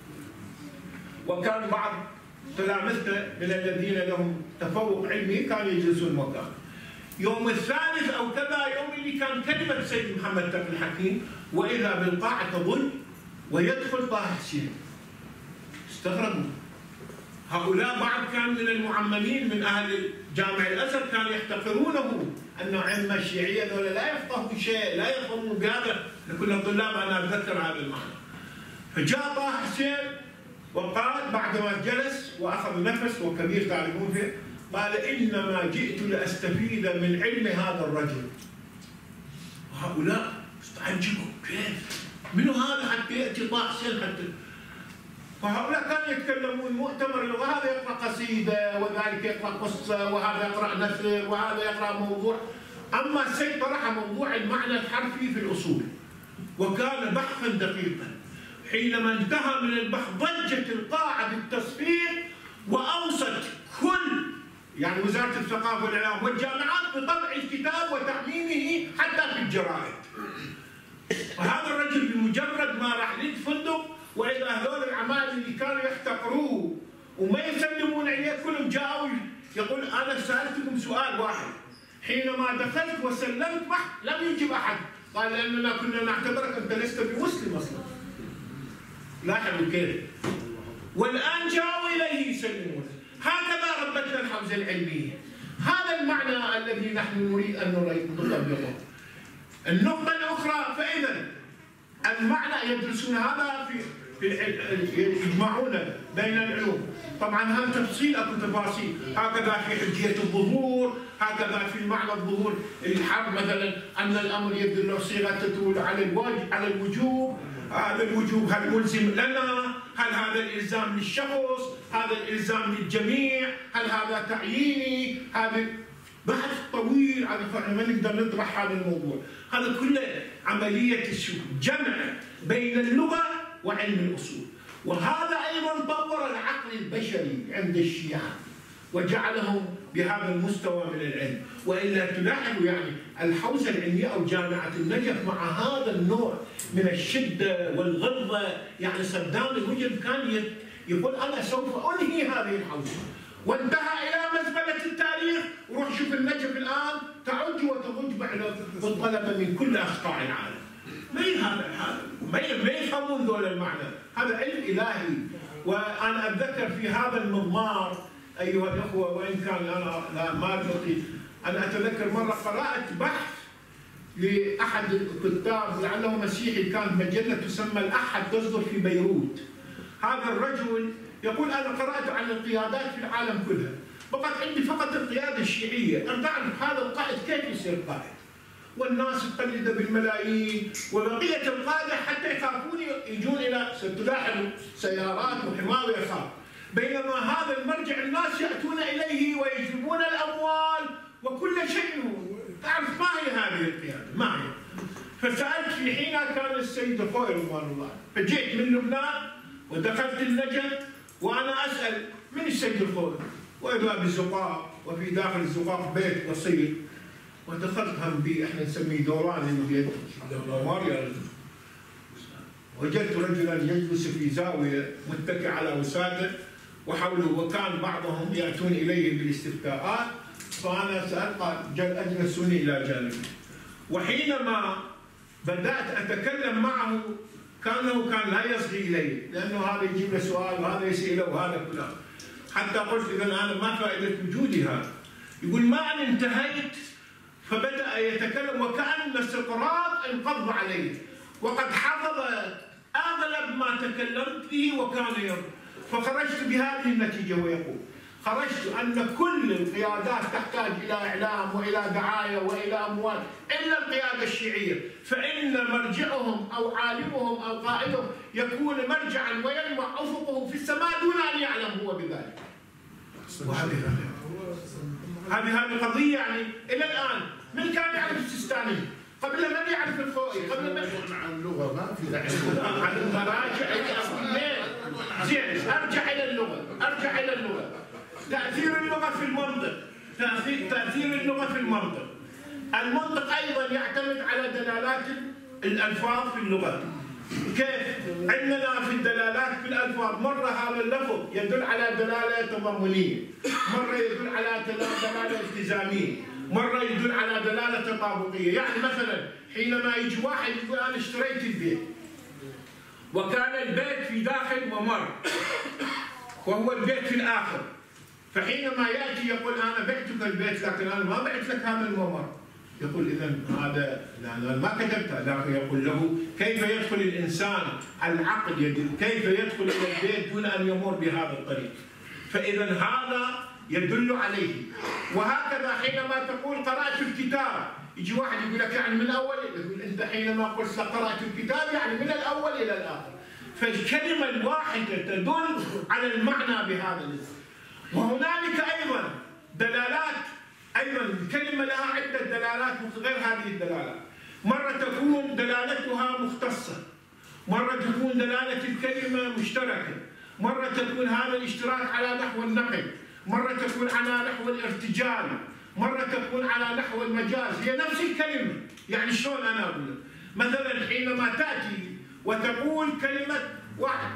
وكان بعض تلامذته من الذين لهم تفوق علمي كانوا يجلسون مكانه. يوم الثالث أو كذا يوم اللي كان كلمة السيد محمد تقي الحكيم، وإذا بالقاعة تظل ويدخل طه حسين. استغربوا هؤلاء، بعض كان من المعممين من أهل جامع الأزهر كانوا يحتقرونه، أنه عمة الشيعية ولا لا يفقهوا شيء، لا يفهموا بهذا، لكل الطلاب أنا أتذكر هذا المعنى. فجاء طه حسين وقال بعدما جلس وأخذ نفس وكبير تعرفون فيه، قال إنما جئت لأستفيد من علم هذا الرجل. وهؤلاء استعجبوا، كيف؟ منو هذا حتى يأتي طه حسين حتى؟ فهؤلاء كانوا يتكلمون مؤتمر، وهذا يقرأ قصيدة وذلك يقرأ قصة وهذا يقرأ نثر وهذا يقرأ موضوع. أما السيد طرح موضوع المعنى الحرفي في الأصول، وكان بحثا دقيقا. حينما انتهى من البحث ضجت القاعة بالتصفيق، وأوصت كل يعني وزارة الثقافة والإعلام والجامعات بطبع الكتاب وتعميمه حتى في الجرائد. وهذا الرجل بمجرد ما راح للفندق، وإذا هذول العمال اللي كانوا يحتقروه وما يسلمون عليه كلهم جاءوا يقول أنا سألتكم سؤال واحد، حينما دخلت وسلمت بحث لم يجب أحد، قال لأننا كنا نعتبرك أنت لست بمسلم أصلا. لاحظوا كيف؟ والآن جاءوا إليه يسلمون. هكذا ربتنا الحوزة العلمية. هذا المعنى الذي نحن نريد أن نطبقه. النقطة الأخرى، فإذا المعنى يدرسون هذا في يجمعون بين العلوم، طبعا هذا تفصيل اكو تفاصيل، هكذا في حجية الظهور، هكذا في معنى الظهور الحرب مثلا ان الامر يدل صيغه تدل على الواجب على الوجوب، هذا الوجوب هل ملزم لنا؟ هل هذا الالزام للشخص؟ هذا الالزام للجميع؟ هل هذا تعييني؟ هذا بحث طويل على ما نقدر نطرح هذا الموضوع. هذا كله عمليه جمع بين اللغه وعلم الاصول. وهذا ايضا طور العقل البشري عند الشيعه وجعلهم بهذا المستوى من العلم. والا تلاحظوا يعني الحوزه العلميه او جامعه النجف مع هذا النوع من الشده والغلظه، يعني صدام المجرم كان يقول انا سوف انهي هذه الحوزه، وانتهى الى مزبله التاريخ. وروح شوف النجف الان تعج وتضج بعد الطلبه من كل اخطاء العالم. ما هذا الحال، ما يفهمون ذول المعنى، هذا علم الهي. وانا اتذكر في هذا المضمار ايها الاخوه، وان كان انا لا ما ادري، انا اتذكر مره قرات بحث لاحد الكتاب لعله مسيحي، كانت مجله تسمى الاحد تصدر في بيروت. هذا الرجل يقول انا قرات عن القيادات في العالم كلها، بقت عندي فقط القياده الشيعيه، اريد اعرف هذا القائد كيف يصير قائد؟ والناس مقلده بالملايين، وبقيه القاده حتى يخافون يجون الى تلاحظ سيارات وحمايه ويخاف. بينما هذا المرجع الناس ياتون اليه ويجلبون الاموال وكل شيء. تعرف ما هي هذه القياده؟ ما هي؟ فسالت في حينها كان السيد الخوئي رضوان الله، فجئت من لبنان ودخلت النجف وانا اسال من السيد الخوئي؟ واذا بالزقاق، وفي داخل الزقاق بيت بسيط، ودخلت هم بي احنا نسميه دوران البيت دوران. وجدت رجلا يجلس في زاويه متكئ على وساده وحوله، وكان بعضهم ياتون اليه بالاستفتاءات، فانا سالت قال اجلسوني الى جانبي. وحينما بدات اتكلم معه كانه كان لا يصغي الي، لانه هذا يجيب له سؤال وهذا يساله وهذا فلان. حتى قلت اذا انا ما فائده وجودي هذا؟ يقول ما ان انتهيت فبدا يتكلم وكان السقراط انقض عليه، وقد حفظ اغلب ما تكلمت به وكان يرد. فخرجت بهذه النتيجه ويقول خرجت ان كل القيادات تحتاج الى اعلام والى دعايه والى اموال الا القياده الشيعيه، فان مرجعهم او عالمهم او قائدهم يكون مرجعا ويلمع افقه في السماء دون ان يعلم هو بذلك. وهذه هذه هذه قضيه يعني الى الان من كان يعرف السيستاني؟ قبل من يعرف الخوئي؟ قبل من عن اللغه ما في داعي عن المراجع زين. ارجع الى اللغه، ارجع الى اللغه. تاثير اللغه في المنطق، تاثير تاثير اللغه في المنطق. المنطق ايضا يعتمد على دلالات الالفاظ في اللغه. كيف؟ عندنا في الدلالات في الالفاظ مره هذا اللفظ يدل على دلاله تضمنيه، مره يدل على دلاله التزاميه، مره يدل على دلاله تطابقيه. يعني مثلا حينما يجي واحد يقول انا اشتريت البيت وكان البيت في داخل ممر وهو البيت في الاخر، فحينما ياتي يقول انا بعتك البيت لكن انا ما بعت لك هذا الممر، يقول اذا هذا انا ما كتبتها، لكن يقول له كيف يدخل الانسان العقل يدل كيف يدخل الى البيت دون ان يمر بهذا الطريق، فاذا هذا يدل عليه. وهكذا حينما تقول قرات الكتاب، يجي واحد يقول لك يعني من الاول، يقول انت حينما قلت قرات الكتاب يعني من الاول الى الاخر. فالكلمه الواحده تدل على المعنى بهذا الاسم. وهنالك ايضا دلالات، ايضا الكلمه لها عده دلالات غير هذه الدلالات. مره تكون دلالتها مختصه، مره تكون دلاله الكلمه مشتركه، مره تكون هذا الاشتراك على نحو النقل، مرة تكون على نحو الارتجال، مرة تكون على نحو المجاز، هي نفس الكلمة. يعني شلون أنا أقول؟ مثلا حينما تأتي وتقول كلمة واحد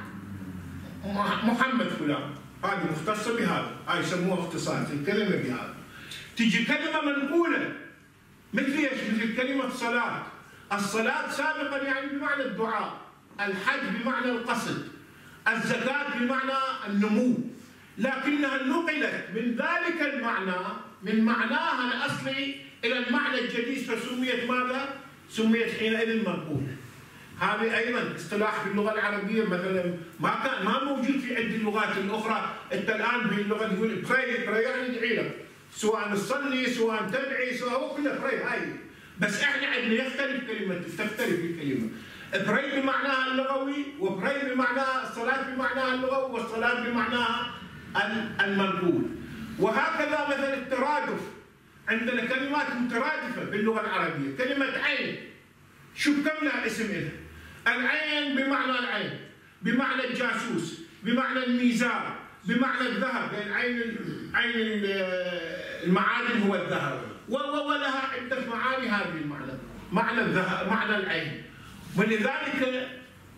محمد فلان، هذه مختصة بهذا، هاي يسموها اختصاص الكلمة بهذا. تجي كلمة منقولة مثل ايش؟ مثل كلمة صلاة. الصلاة سابقا يعني بمعنى الدعاء، الحج بمعنى القصد، الزكاة بمعنى النمو، لكنها نقلت من ذلك المعنى من معناها الأصلي إلى المعنى الجديد فسميت ماذا؟ سميت حينئذ منقولة. هذه أيضا اصطلاح في اللغة العربية مثلا ما كان ما موجود في عدة اللغات الأخرى. أنت الآن في اللغة تقول براي، براي يعني ادعي لك، سواء تصلي سواء تدعي سواء هو كله براي هاي. بس احنا عندنا يختلف كلمة، تختلف الكلمة. براي بمعناها اللغوي، وبراي بمعناها الصلاة بمعناها اللغوي، والصلاة بمعناها المنقول. وهكذا مثلا الترادف، عندنا كلمات مترادفة باللغة العربية. كلمة عين شو كم لها اسم إلها؟ العين بمعنى العين، بمعنى الجاسوس، بمعنى الميزان، بمعنى الذهب، لأن عين عين المعادن هو الذهب، ولها عدة معاني هذه المعنى، معنى الذهب، معنى العين. ولذلك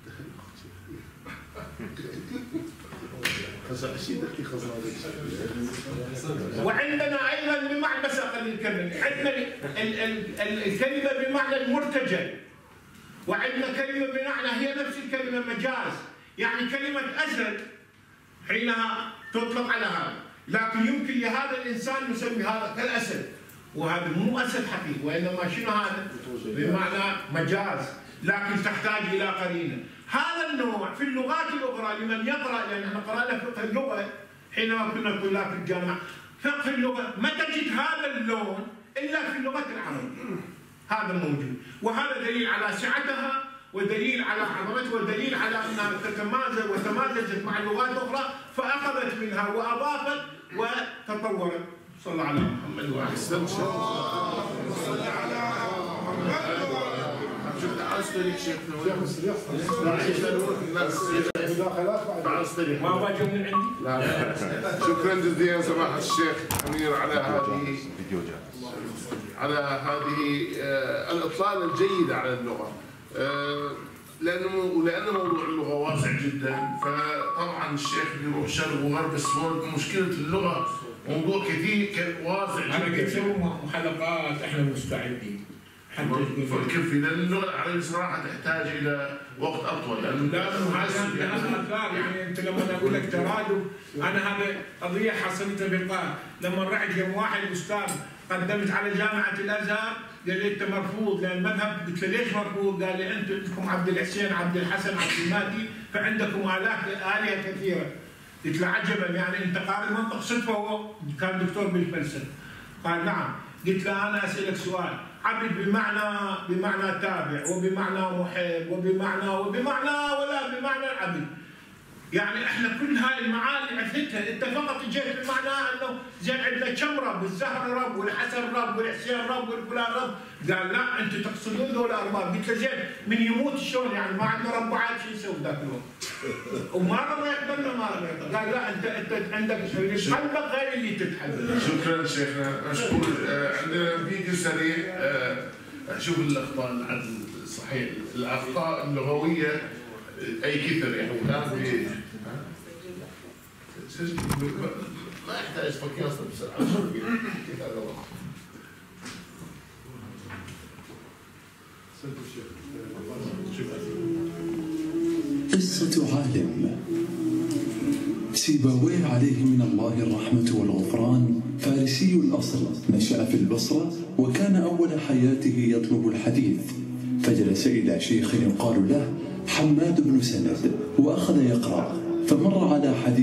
وعندنا ايضا بمعنى، بس اقل الكلمه، عندنا الكلمه بمعنى المرتجل، وعندنا كلمه بمعنى هي نفس الكلمه مجاز، يعني كلمه ازل حينها تطلق على هذا، لكن يمكن لهذا الانسان نسمي هذا كالاسد، وهذا مو اسد حقيقي، وانما شنو هذا؟ بمعنى مجاز، لكن تحتاج الى قرينه. هذا النوع في اللغات الاخرى لمن يقرا، لان احنا قرانا فقه اللغه حينما كنا طلاب في الجامعه، فقه اللغه ما تجد هذا اللون الا في اللغه العربيه. هذا موجود، وهذا دليل على سعتها، ودليل على عظمتها، ودليل على انها تتمازج وتمازجت مع اللغات الاخرى، فاخذت منها واضافت وتطورت. صلى الله على محمد وعلى اله صلى على محمد. شوف تعال استريح شيخنا. ما واجه من عندي؟ لا. شكرا جزيلا سماحة الشيخ أمير على هذه على هذه الإطلالة الجيدة على اللغة. لأنه لأن موضوع اللغة واسع جدا، فطبعا الشيخ بيروح شرق وغرب، بس مشكلة اللغة موضوع كثير واسع جدا. أنا قلت لهم حلقات، احنا مستعدين. فكر في، لأن اللغة العربية صراحة تحتاج إلى وقت أطول، لأنه لازم هذا أثار. يعني أنت لما أقول لك ترادف، أنا هذا قضية حصلتها بالقاهرة، لما رحت يوم واحد أستاذ قدمت على جامعة الأزهر، قال لي أنت مرفوض لأن مذهب. قلت له ليش مرفوض؟ قال لي أنتم عندكم عبد الحسين، عبد الحسن، عبد المهدي، فعندكم آلاف آلهة كثيرة. قلت له عجبا، يعني أنت قارئ منطق صدفة، وهو كان دكتور بالفلسفة. قال نعم. قلت له أنا أسألك سؤال، عبد بمعنى بمعنى تابع، وبمعنى محب، وبمعنى وبمعنى ولا بمعنى العبد. يعني احنا كل هاي المعاني عرفتها، انت فقط جيت بمعنى انه زين عندنا كم رب، الزهر رب، والحسن رب، والحسين رب، والفلان رب. قال لا انتم تقصدون ذول ارباب. قلت له زين من يموت شلون يعني ما عنده رب عاد شو يسوي ذاك الوقت؟ وما رضى يقبلنا ما رضى يقبل. قال لا انت انت عندك قلبك غير اللي تتحدث. شكرا شيخنا مشكور. عندنا فيديو سريع شوف الاخطاء العدل صحيح، الاخطاء اللغويه اي كثر يعني كان ما يحتاج فكر اصلا بسرعه. قصة عالم. سيبويه عليه من الله الرحمة والغفران فارسي الأصل، نشأ في البصرة، وكان أول حياته يطلب الحديث، فجلس إلى شيخ يقال له حماد بن سند، وأخذ يقرأ، فمر على حديث.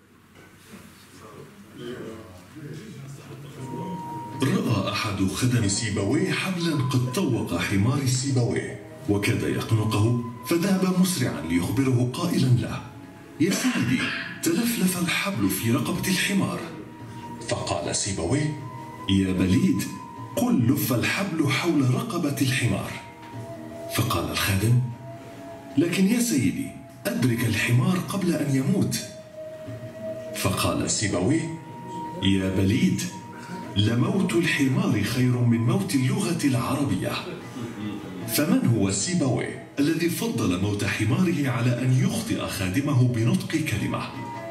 رأى أحد خدم سيبويه حبلا قد طوق حمار سيبويه، وكاد يخنقه، فذهب مسرعا ليخبره قائلا له: يا سيدي، تلفلف الحبل في رقبة الحمار. فقال سيبويه: يا بليد، قل لف الحبل حول رقبة الحمار. فقال الخادم: لكن يا سيدي، أدرك الحمار قبل أن يموت. فقال سيبويه: يا بليد، لموت الحمار خير من موت اللغة العربية. فمن هو سيبويه الذي فضل موت حماره على أن يخطئ خادمه بنطق كلمة؟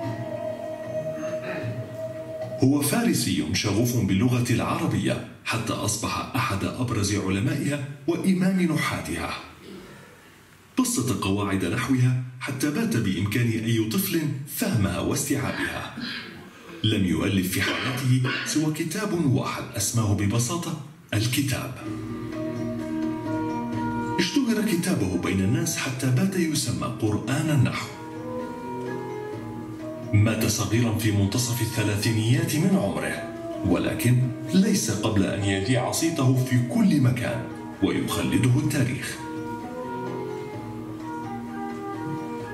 هو فارسي شغوف باللغة العربية، حتى أصبح أحد أبرز علمائها وإمام نحاتها. بسط قواعد نحوها حتى بات بإمكان أي طفل فهمها واستيعابها. لم يؤلف في حياته سوى كتاب واحد أسماه ببساطة الكتاب. اشتهر كتابه بين الناس حتى بات يسمى قرآن النحو. مات صغيرا في منتصف الثلاثينيات من عمره، ولكن ليس قبل أن يذيع صيته في كل مكان ويخلده التاريخ.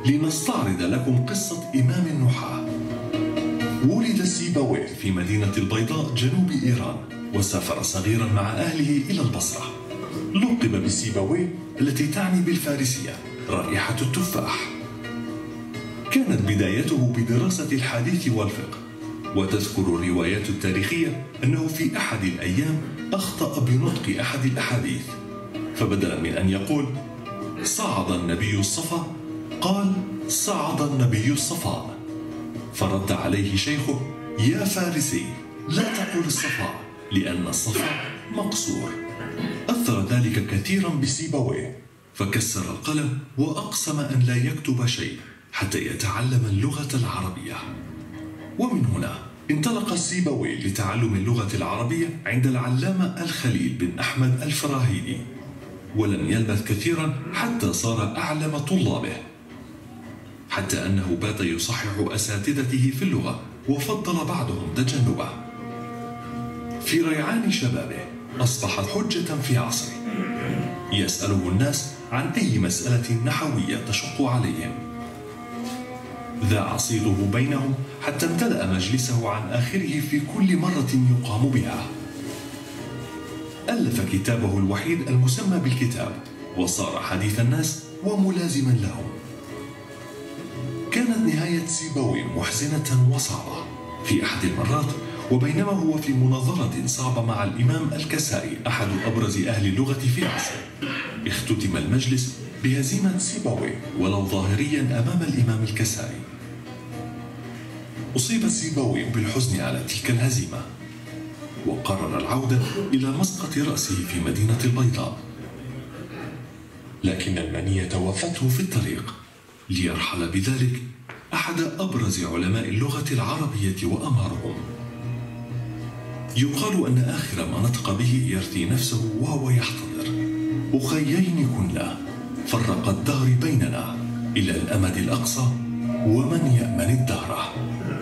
لنستعرض لكم قصة إمام النحاة. ولد سيبويه في مدينة البيضاء جنوب إيران، وسافر صغيرا مع أهله إلى البصرة. لقب بسيبويه التي تعني بالفارسية رائحة التفاح. كانت بدايته بدراسة الحديث والفقه، وتذكر الروايات التاريخية أنه في أحد الأيام أخطأ بنطق أحد الأحاديث، فبدلا من أن يقول صعد النبي الصفا قال صعد النبي الصفا، فرد عليه شيخه يا فارسي لا تقل الصفا لأن الصفا مقصور. أثر ذلك كثيرا بسيبويه، فكسر القلم وأقسم أن لا يكتب شيء حتى يتعلم اللغة العربية. ومن هنا انطلق سيبويه لتعلم اللغة العربية عند العلامة الخليل بن أحمد الفراهيدي، ولم يلبث كثيرا حتى صار أعلم طلابه، حتى أنه بات يصحح أساتذته في اللغة وفضل بعضهم تجنبه. في ريعان شبابه أصبح حجة في عصره، يسأله الناس عن أي مسألة نحوية تشق عليهم. ذاع صيته بينهم حتى امتلأ مجلسه عن آخره في كل مرة يقام بها. ألف كتابه الوحيد المسمى بالكتاب، وصار حديث الناس وملازما لهم. كانت نهاية سيبويه محزنة وصعبة. في أحد المرات وبينما هو في مناظرة صعبة مع الإمام الكسائي أحد أبرز أهل اللغة في عصره، اختتم المجلس بهزيمة سيبويه ولو ظاهريا أمام الإمام الكسائي. أصيب سيبويه بالحزن على تلك الهزيمة، وقرر العودة إلى مسقط رأسه في مدينة البيضاء، لكن المنية وفته في الطريق ليرحل بذلك أحد أبرز علماء اللغة العربية وأمهرهم. يقال أن آخر ما نطق به يرثي نفسه وهو يحتضر: أخيين كنا فرق الدهر بيننا إلى الأمد الأقصى ومن يأمن الدهر.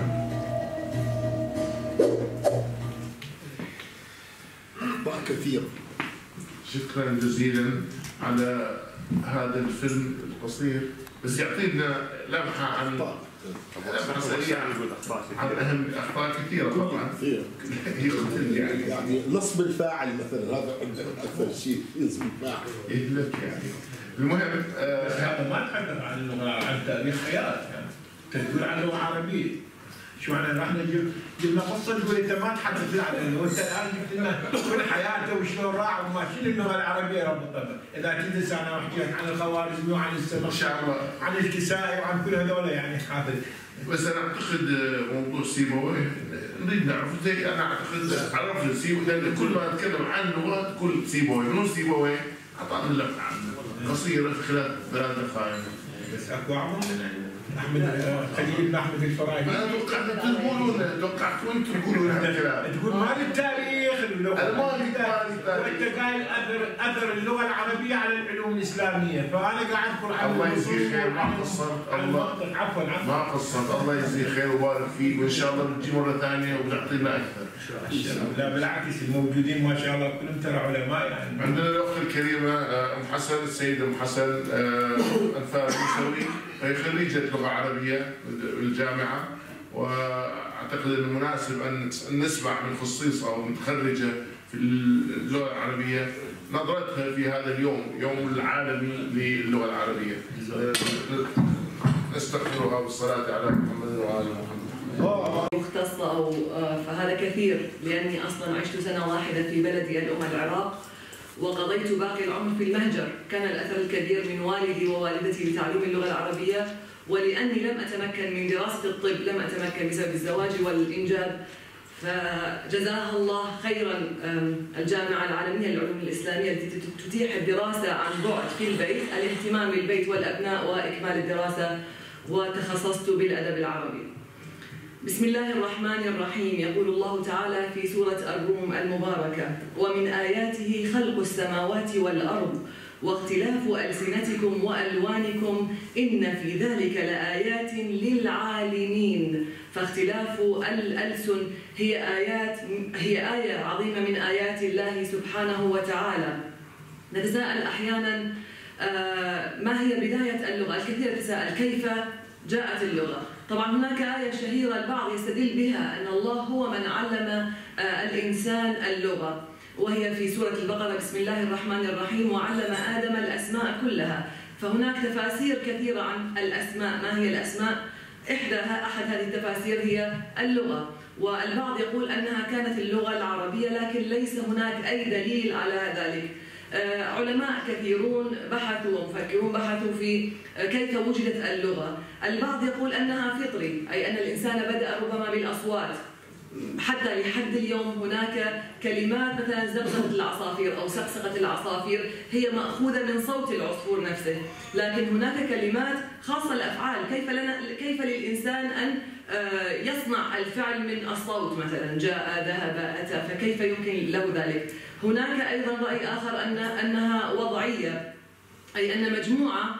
كثير. شكرا جزيلا على هذا الفيلم القصير، بس يعطينا لمحة عن لمحة سريعة عن أهم أخطاء كثيرة طبعا. يعني يعني نصب الفاعل مثلا، هذا أكثر شيء نصب الفاعل. يهلك يعني. المهم هذا ما تحدث عن اللغة، عن تاريخ حياة، يعني تقول عن اللغة العربية. شو احنا احنا جبنا قصه تقول انت ما تحدث عن، وانت الان جبت لنا كل حياته وشلون راح وماشي اللغه العربيه رب الطبع. اذا تدرس انا احكي عن الخوارزمي وعن السمخ عن الكسائي وعن كل هذول، يعني حافظ. بس انا اعتقد موضوع سيبويه نريد نعرف زي انا اعتقد عرفنا سيبويه، كل ما نتكلم عن لغات كل سيبويه، منو سيبويه؟ اعطانا لمحه عنه قصيره خلال ثلاث دقائق. بس اكو اعظم من احمد خليل بن احمد الفراهيدي. انا توقعت تقولون توقعت وانتم تقولون هذا الكلام. تقول ما للتاريخ اللغه، انا ما التاريخ، وانت قايل اثر اثر اللغه العربيه على العلوم الاسلاميه، فانا قاعد اذكر عن الله يجزيه خير. ما قصرت الله، عفوا عفوا ما قصرت. الله يجزيه خير ويبارك فيك، وان شاء الله بتجي مره ثانيه وبتعطينا اكثر. لا بالعكس، الموجودين ما شاء الله كلهم ترى علماء. يعني عندنا الاخت الكريمه ام حسن، السيده ام حسن الفارسي، هي خريجه لغه عربيه بالجامعه، واعتقد انه مناسب ان نسمع من خصيصه او متخرجه في اللغه العربيه نظرتها في هذا اليوم، يوم العالمي للغه العربيه. نستغفرها والصلاه على محمد وعلى محمد. مختصة أو فهذا كثير، لأني أصلا عشت سنة واحدة في بلدي الأم العراق، وقضيت باقي العمر في المهجر. كان الأثر الكبير من والدي ووالدتي لتعليم اللغة العربية، ولأني لم أتمكن من دراسة الطب، لم أتمكن بسبب الزواج والإنجاب، فجزاها الله خيرا الجامعة العالمية للعلوم الإسلامية التي تتيح الدراسة عن بعد في البيت، الاهتمام بالبيت والأبناء وإكمال الدراسة، وتخصصت بالأدب العربي. بسم الله الرحمن الرحيم. يقول الله تعالى في سورة الروم المباركة: ومن آياته خلق السماوات والأرض واختلاف ألسنتكم وألوانكم إن في ذلك لآيات للعالمين. فاختلاف الألسن هي آيات هي آية عظيمة من آيات الله سبحانه وتعالى. نتساءل أحيانا ما هي بداية اللغة؟ الكثير يتساءل كيف جاءت اللغة؟ طبعا هناك آية شهيرة البعض يستدل بها أن الله هو من علم الإنسان اللغة، وهي في سورة البقرة: بسم الله الرحمن الرحيم وعلم آدم الأسماء كلها. فهناك تفاسير كثيرة عن الأسماء. ما هي الأسماء؟ إحدى أحد هذه التفاسير هي اللغة، والبعض يقول أنها كانت اللغة العربية، لكن ليس هناك أي دليل على ذلك. علماء كثيرون بحثوا ومفكرون بحثوا في كيف وجدت اللغة. البعض يقول أنها فطري، أي أن الإنسان بدأ ربما بالأصوات. حتى لحد اليوم هناك كلمات مثلا زغزغة العصافير أو سقسقة العصافير هي مأخوذة من صوت العصفور نفسه، لكن هناك كلمات خاصة الأفعال. كيف لنا كيف للإنسان أن يصنع الفعل من الصوت، مثلا جاء، ذهب، أتى، فكيف يمكن له ذلك؟ هناك أيضا رأي آخر أن أنها وضعية، أي أن مجموعة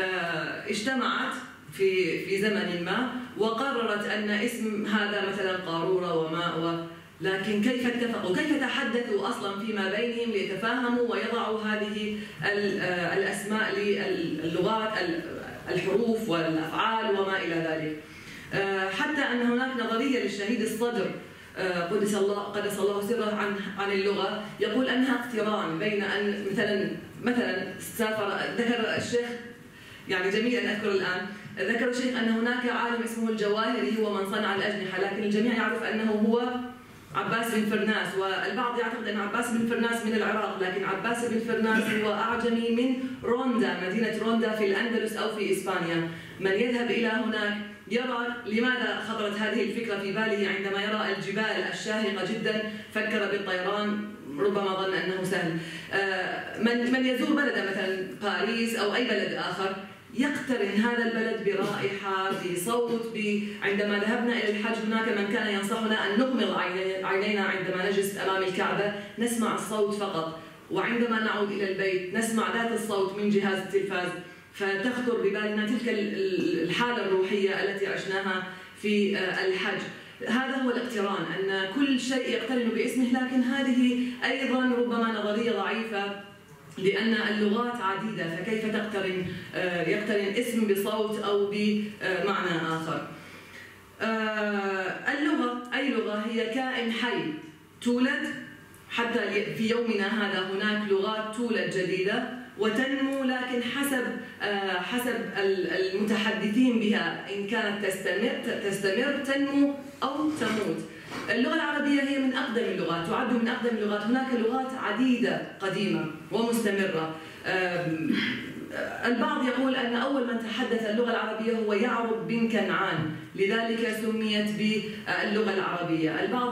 اجتمعت في في زمن ما وقررت أن اسم هذا مثلا قارورة وماء و... لكن كيف اتفقوا؟ كيف تحدثوا أصلا فيما بينهم ليتفاهموا ويضعوا هذه الأسماء للغات، الحروف والأفعال وما إلى ذلك؟ حتى أن هناك نظرية للشهيد الصدر قدس الله قدس الله سره عن عن اللغة، يقول أنها اقتران بين أن مثلا مثلا سافر. ذكر الشيخ، يعني جميل أن أذكر الآن، ذكر الشيخ أن هناك عالم اسمه الجواهري هو من صنع الأجنحة، لكن الجميع يعرف أنه هو عباس بن فرناس، والبعض يعتقد أن عباس بن فرناس من العراق، لكن عباس بن فرناس هو أعجمي من روندا، مدينة روندا في الأندلس أو في إسبانيا. من يذهب إلى هناك يرى لماذا خطرت هذه الفكرة في باله عندما يرى الجبال الشاهقة جدا، فكر بالطيران، ربما ظن أنه سهل. من من يزور بلد مثلا باريس أو أي بلد آخر يقترن هذا البلد برائحة، بصوت، ب... عندما ذهبنا إلى الحج هناك من كان ينصحنا أن نغمض عينينا عندما نجلس أمام الكعبة، نسمع الصوت فقط، وعندما نعود إلى البيت نسمع ذات الصوت من جهاز التلفاز، فتخطر ببالنا تلك الحالة الروحية التي عشناها في الحج. هذا هو الاقتران، أن كل شيء يقترن باسمه، لكن هذه أيضا ربما نظرية ضعيفة، لأن اللغات عديدة، فكيف تقترن يقترن اسم بصوت أو بمعنى آخر؟ اللغة، أي لغة، هي كائن حي تولد، حتى في يومنا هذا هناك لغات تولد جديدة وتنمو، لكن حسب حسب المتحدثين بها إن كانت تستمر تستمر تنمو أو تموت. اللغة العربية هي من أقدم اللغات، تعد من أقدم اللغات. هناك لغات عديدة قديمة ومستمرة. البعض يقول أن أول من تحدث اللغة العربية هو يعرب بن كنعان، لذلك سميت باللغة العربية. البعض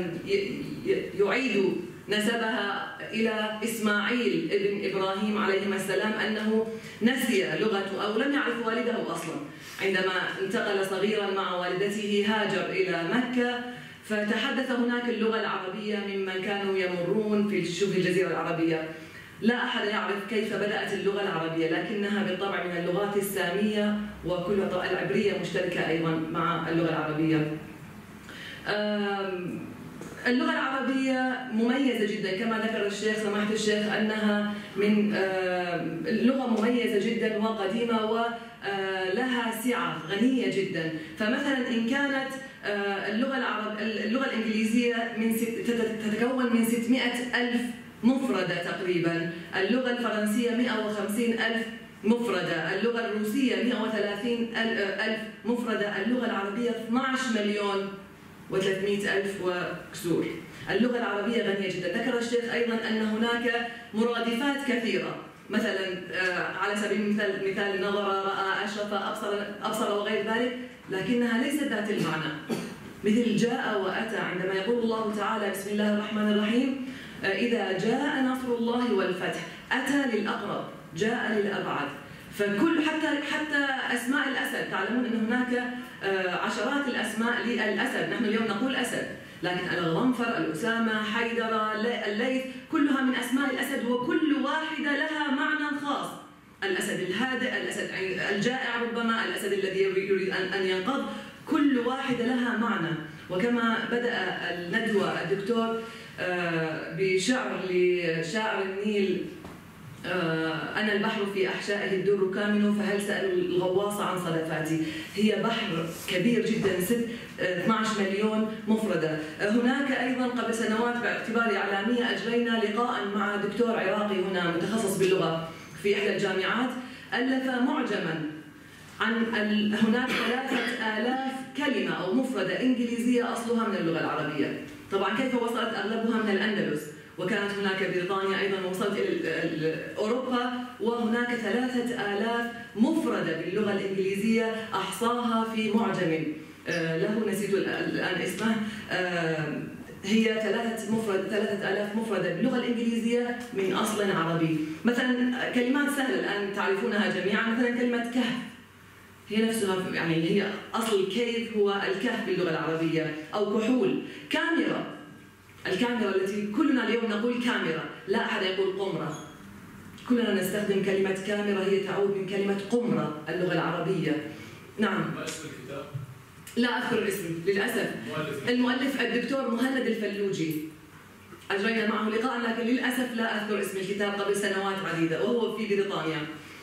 يعيد نسبها إلى إسماعيل ابن إبراهيم عليهما السلام، أنه نسي لغته أو لم يعرف والده أصلا عندما انتقل صغيرا مع والدته هاجر إلى مكة، فتحدث هناك اللغة العربية ممن كانوا يمرون في شبه الجزيرة العربية. لا أحد يعرف كيف بدأت اللغة العربية، لكنها بالطبع من اللغات السامية، وكل العبرية مشتركة أيضا مع اللغة العربية. اللغة العربية مميزة جدا كما ذكر الشيخ سماحة الشيخ، أنها من لغة مميزة جدا وقديمة ولها سعة غنية جدا. فمثلا إن كانت اللغة العرب اللغة الإنجليزية من تتكون من ستمائة ألف مفردة تقريبا، اللغة الفرنسية مئة وخمسين ألف مفردة، اللغة الروسية مئة وثلاثين ألف مفردة، اللغة العربية اثني عشر مليون وثلاثمائة ألف وكسور. اللغة العربية غنية جدا. ذكر الشيخ أيضا أن هناك مرادفات كثيرة، مثلا على سبيل المثال مثال نظر، رأى، أشرف، أبصر أبصر وغير ذلك، لكنها ليست ذات المعنى. مثل جاء وأتى، عندما يقول الله تعالى بسم الله الرحمن الرحيم إذا جاء نصر الله والفتح، أتى للأقرب، جاء للأبعد. فكل حتى حتى أسماء الأسد، تعلمون أن هناك عشرات الأسماء للأسد، نحن اليوم نقول أسد، لكن الغنفر، الأسامة، حيدرة، الليث، كلها من أسماء الأسد، وكل واحدة لها معنى خاص. الأسد الهادئ، الأسد الجائع ربما، الأسد الذي يريد أن ينقض، كل واحدة لها معنى. وكما بدأ الندوة الدكتور بشعر لشاعر النيل أنا البحر في أحشائه الدر كامن فهل سألوا الغواص عن صدفاتي. هي بحر كبير جدا، ست اثني عشر مليون مفردة. هناك أيضا قبل سنوات باعتباري إعلامية أجرينا لقاء مع دكتور عراقي هنا متخصص باللغة في إحدى الجامعات، ألف معجما عن هناك ثلاثة آلاف كلمة أو مفردة إنجليزية أصلها من اللغة العربية. طبعا كيف وصلت أغلبها من الأندلس، وكانت هناك بريطانيا أيضا، وصلت إلى أوروبا، وهناك ثلاثة آلاف مفردة باللغة الإنجليزية أحصاها في معجم له نسيت الآن اسمه. هي ثلاثة مفرد ثلاثة آلاف مفردة باللغة الإنجليزية من أصل عربي. مثلا كلمات سهلة الآن تعرفونها جميعا، مثلا كلمة كهف هي نفسها، يعني هي أصل الكيف هو الكهف باللغة العربية، أو كحول. كاميرا، الكاميرا التي كلنا اليوم نقول كاميرا، لا أحد يقول قمرة. كلنا نستخدم كلمة كاميرا، هي تعود من كلمة قمرة اللغة العربية. نعم. ما اسم الكتاب؟ لا أذكر الاسم للأسف. مؤلف. المؤلف الدكتور مهند الفلوجي، أجرينا معه لقاء لكن للأسف لا أذكر اسم الكتاب، قبل سنوات عديدة وهو في بريطانيا.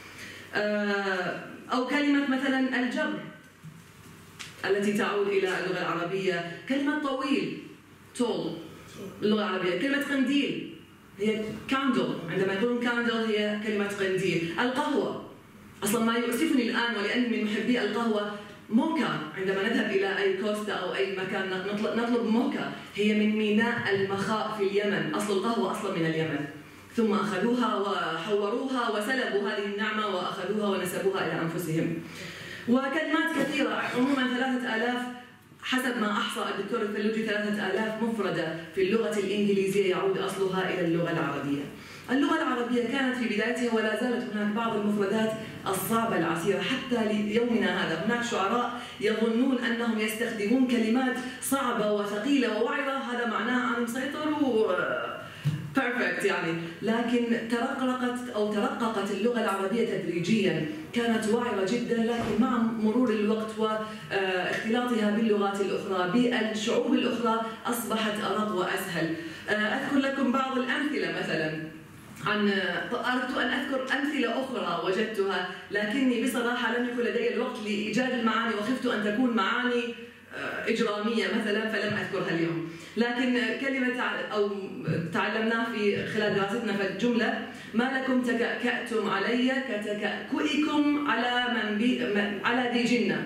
أو كلمة مثلا الجبر التي تعود إلى اللغة العربية، كلمة طويل tall باللغة العربية، كلمة قنديل هي كاندل، عندما يقولون كاندل هي كلمة قنديل. القهوة، أصلا ما يؤسفني الآن ولأني من محبي القهوة، موكا، عندما نذهب إلى أي كوستا أو أي مكان نطلب, نطلب موكا، هي من ميناء المخاء في اليمن، أصل القهوة أصلا من اليمن، ثم أخذوها وحوروها وسلبوا هذه النعمة وأخذوها ونسبوها إلى أنفسهم. وكلمات كثيرة، عموما ثلاثة آلاف حسب ما أحصى الدكتور الفلوجي، ثلاثة آلاف مفردة في اللغة الإنجليزية يعود أصلها إلى اللغة العربية. اللغة العربية كانت في بدايتها ولا زالت هناك بعض المفردات الصعبة العسيرة حتى ليومنا هذا. هناك شعراء يظنون أنهم يستخدمون كلمات صعبة وثقيلة ووعرة، هذا معناه أنا مسيطر و بيرفكت يعني، لكن ترققت أو ترققت اللغة العربية تدريجيا، كانت وعرة جدا، لكن مع مرور الوقت واختلاطها باللغات الأخرى بالشعوب الأخرى أصبحت أرق وأسهل. أذكر لكم بعض الأمثلة، مثلا عن أردت أن أذكر أمثلة أخرى وجدتها، لكني بصراحة لم يكن لدي الوقت لإيجاد المعاني وخفت أن تكون معاني إجرامية مثلا فلم أذكرها اليوم. لكن كلمة أو تعلمناها في خلال دراستنا في الجملة، ما لكم تكأكأتم علي كتكأكئكم على من بي على ذي جنة،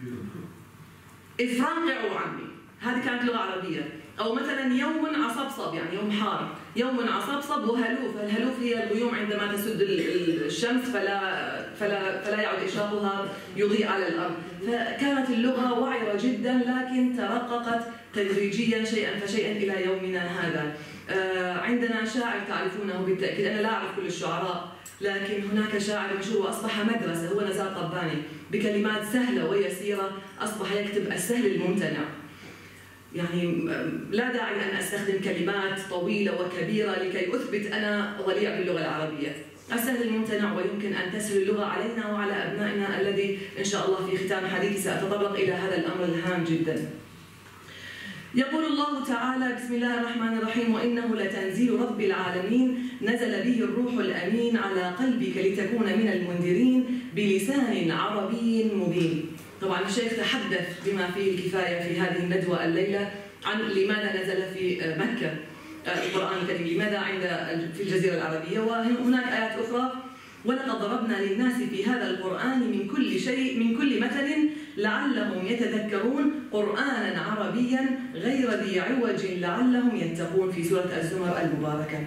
افرنقعوا عني، هذه كانت لغة عربية. أو مثلا يوم عصبصب، يعني يوم حار، يوم عصبصب. وهلوف، الهلوف هي الغيوم عندما تسد الشمس فلا فلا فلا يعد إشراقها يضيء على الأرض. فكانت اللغة وعرة جدا، لكن ترققت تدريجيا شيئا فشيئا إلى يومنا هذا. عندنا شاعر تعرفونه بالتأكيد، أنا لا أعرف كل الشعراء، لكن هناك شاعر مشهور وأصبح مدرسة، هو نزار قباني، بكلمات سهلة ويسيرة أصبح يكتب السهل الممتنع. يعني لا داعي أن أستخدم كلمات طويلة وكبيرة لكي أثبت أنا ضليع باللغة العربية. السهل الممتنع، ويمكن أن تسهل اللغة علينا وعلى أبنائنا، الذي إن شاء الله في ختام حديثي سأتطرق إلى هذا الأمر الهام جدا. يقول الله تعالى: بسم الله الرحمن الرحيم: وإنه لتنزيل رب العالمين نزل به الروح الأمين على قلبك لتكون من المنذرين بلسان عربي مبين. طبعا الشيخ تحدث بما فيه الكفاية في هذه الندوة الليلة عن لماذا نزل في مكة القرآن الكريم، لماذا عند في الجزيرة العربية. وهناك آيات أخرى: ولقد ضربنا للناس في هذا القرآن من كل شيء من كل مثل لعلهم يتذكرون قرآنا عربيا غير ذي عوج لعلهم يتقون، في سورة الزمر المباركة.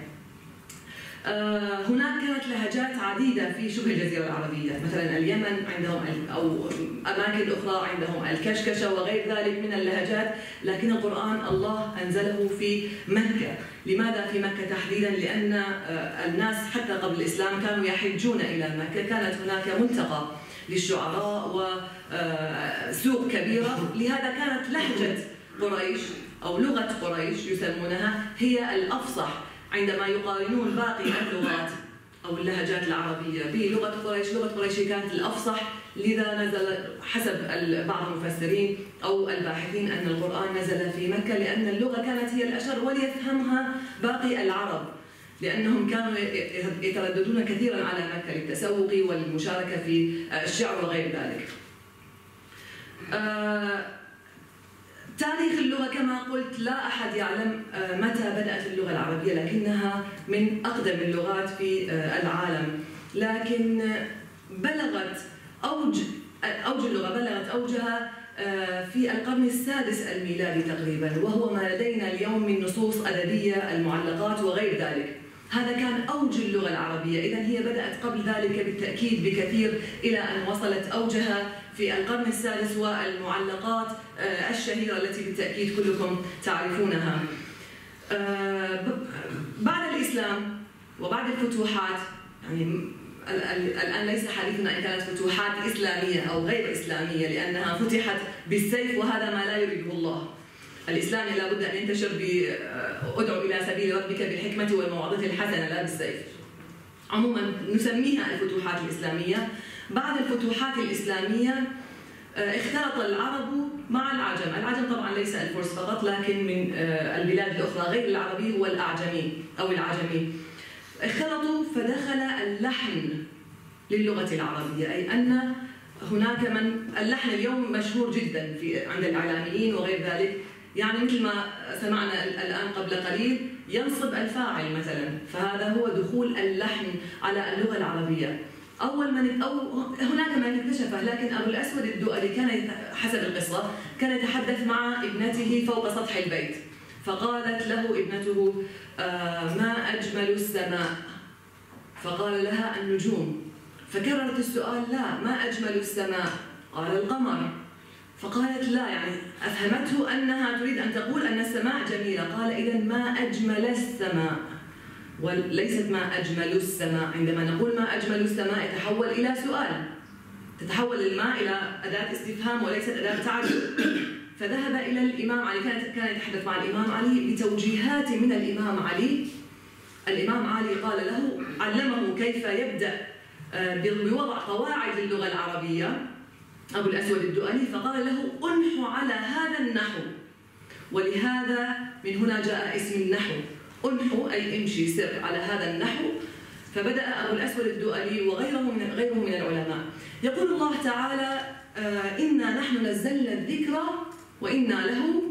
آه هناك كانت لهجات عديدة في شبه الجزيرة العربية، مثلا اليمن عندهم أو أماكن أخرى عندهم الكشكشة وغير ذلك من اللهجات، لكن القرآن الله أنزله في مكة. لماذا في مكة تحديدا؟ لأن آه الناس حتى قبل الإسلام كانوا يحجون إلى مكة، كانت هناك ملتقى للشعراء وسوق كبيرة، لهذا كانت لهجة قريش أو لغة قريش يسمونها هي الأفصح عندما يقارنون باقي اللغات أو اللهجات العربية بلغة قريش. لغة قريش كانت الأفصح، لذا نزل حسب بعض المفسرين أو الباحثين أن القرآن نزل في مكة، لأن اللغة كانت هي الأشهر وليفهمها باقي العرب. لأنهم كانوا يترددون كثيرا على مكة للتسوق والمشاركة في الشعر وغير ذلك. آه تاريخ اللغة كما قلت لا أحد يعلم متى بدأت اللغة العربية، لكنها من أقدم اللغات في العالم، لكن بلغت أوج أوج اللغة بلغت أوجها في القرن السادس الميلادي تقريبا، وهو ما لدينا اليوم من نصوص أدبية، المعلقات وغير ذلك. هذا كان أوج اللغة العربية، إذن هي بدأت قبل ذلك بالتأكيد بكثير إلى أن وصلت أوجها في القرن السادس، والمعلقات الشهيرة التي بالتأكيد كلكم تعرفونها. بعد الإسلام وبعد الفتوحات، يعني الآن ليس حديثنا إن كانت فتوحات إسلامية أو غير إسلامية، لأنها فتحت بالسيف وهذا ما لا يريده الله. الإسلام لا بد أن ينتشر بأدعو إلى سبيل ربك بالحكمة والموعظة الحسنة لا بالسيف. عموما نسميها الفتوحات الإسلامية. بعد الفتوحات الإسلامية اختلط العرب مع العجم. العجم طبعا ليس الفرس فقط، لكن من البلاد الأخرى غير العربي هو الأعجمي أو العجمي. اختلطوا فدخل اللحن للغة العربية، أي أن هناك من اللحن اليوم مشهور جدا في عند الإعلاميين وغير ذلك، يعني مثل ما سمعنا الآن قبل قليل ينصب الفاعل مثلا، فهذا هو دخول اللحن على اللغة العربية. أول من أو هناك من اكتشفه، لكن أبو الأسود الدؤلي كان حسب القصة كان يتحدث مع ابنته فوق سطح البيت، فقالت له ابنته: آه ما أجمل السماء؟ فقال لها: النجوم. فكررت السؤال: لا، ما أجمل السماء؟ قال: القمر. فقالت: لا، يعني أفهمته أنها تريد أن تقول أن السماء جميلة. قال: إذن ما أجمل السماء، وليست ما أجمل السماء. عندما نقول ما أجمل السماء يتحول إلى سؤال، تتحول الماء إلى أداة استفهام وليست أداة تعجب. فذهب إلى الإمام علي، كان كان يتحدث مع الإمام علي بتوجيهات من الإمام علي. الإمام علي قال له، علمه كيف يبدأ بوضع قواعد اللغة العربية أبو الأسود الدؤلي، فقال له: أنحو على هذا النحو. ولهذا من هنا جاء اسم النحو، أنحو أي امشي سر على هذا النحو. فبدأ أبو الأسود الدؤلي وغيره من غيره من العلماء. يقول الله تعالى: إنا نحن نزلنا الذكر وإنا له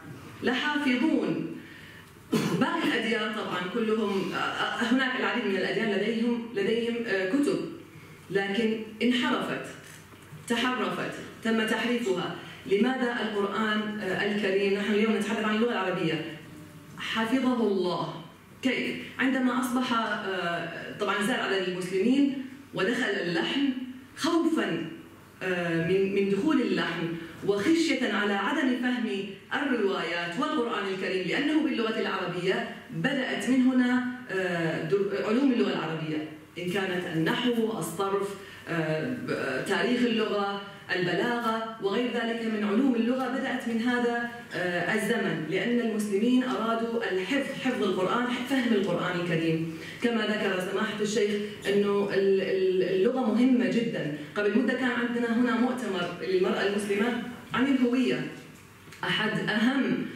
لحافظون. باقي الأديان طبعا كلهم، هناك العديد من الأديان لديهم لديهم كتب، لكن انحرفت، تحرفت، تم تحريفها. لماذا القرآن الكريم، نحن اليوم نتحدث عن اللغة العربية، حفظه الله؟ كيف؟ عندما أصبح طبعا زاد على المسلمين ودخل اللحن خوفا من من دخول اللحن وخشية على عدم فهم الروايات والقرآن الكريم، لأنه باللغة العربية بدأت من هنا علوم اللغة العربية، إن كانت النحو، الصرف، تاريخ اللغة، البلاغة وغير ذلك من علوم اللغة بدأت من هذا الزمن، لأن المسلمين أرادوا الحفظ، حفظ القرآن، فهم القرآن الكريم. كما ذكر سماحة الشيخ أنه اللغة مهمة جدا. قبل مدة كان عندنا هنا مؤتمر للمرأة المسلمة عن الهوية. أحد أهم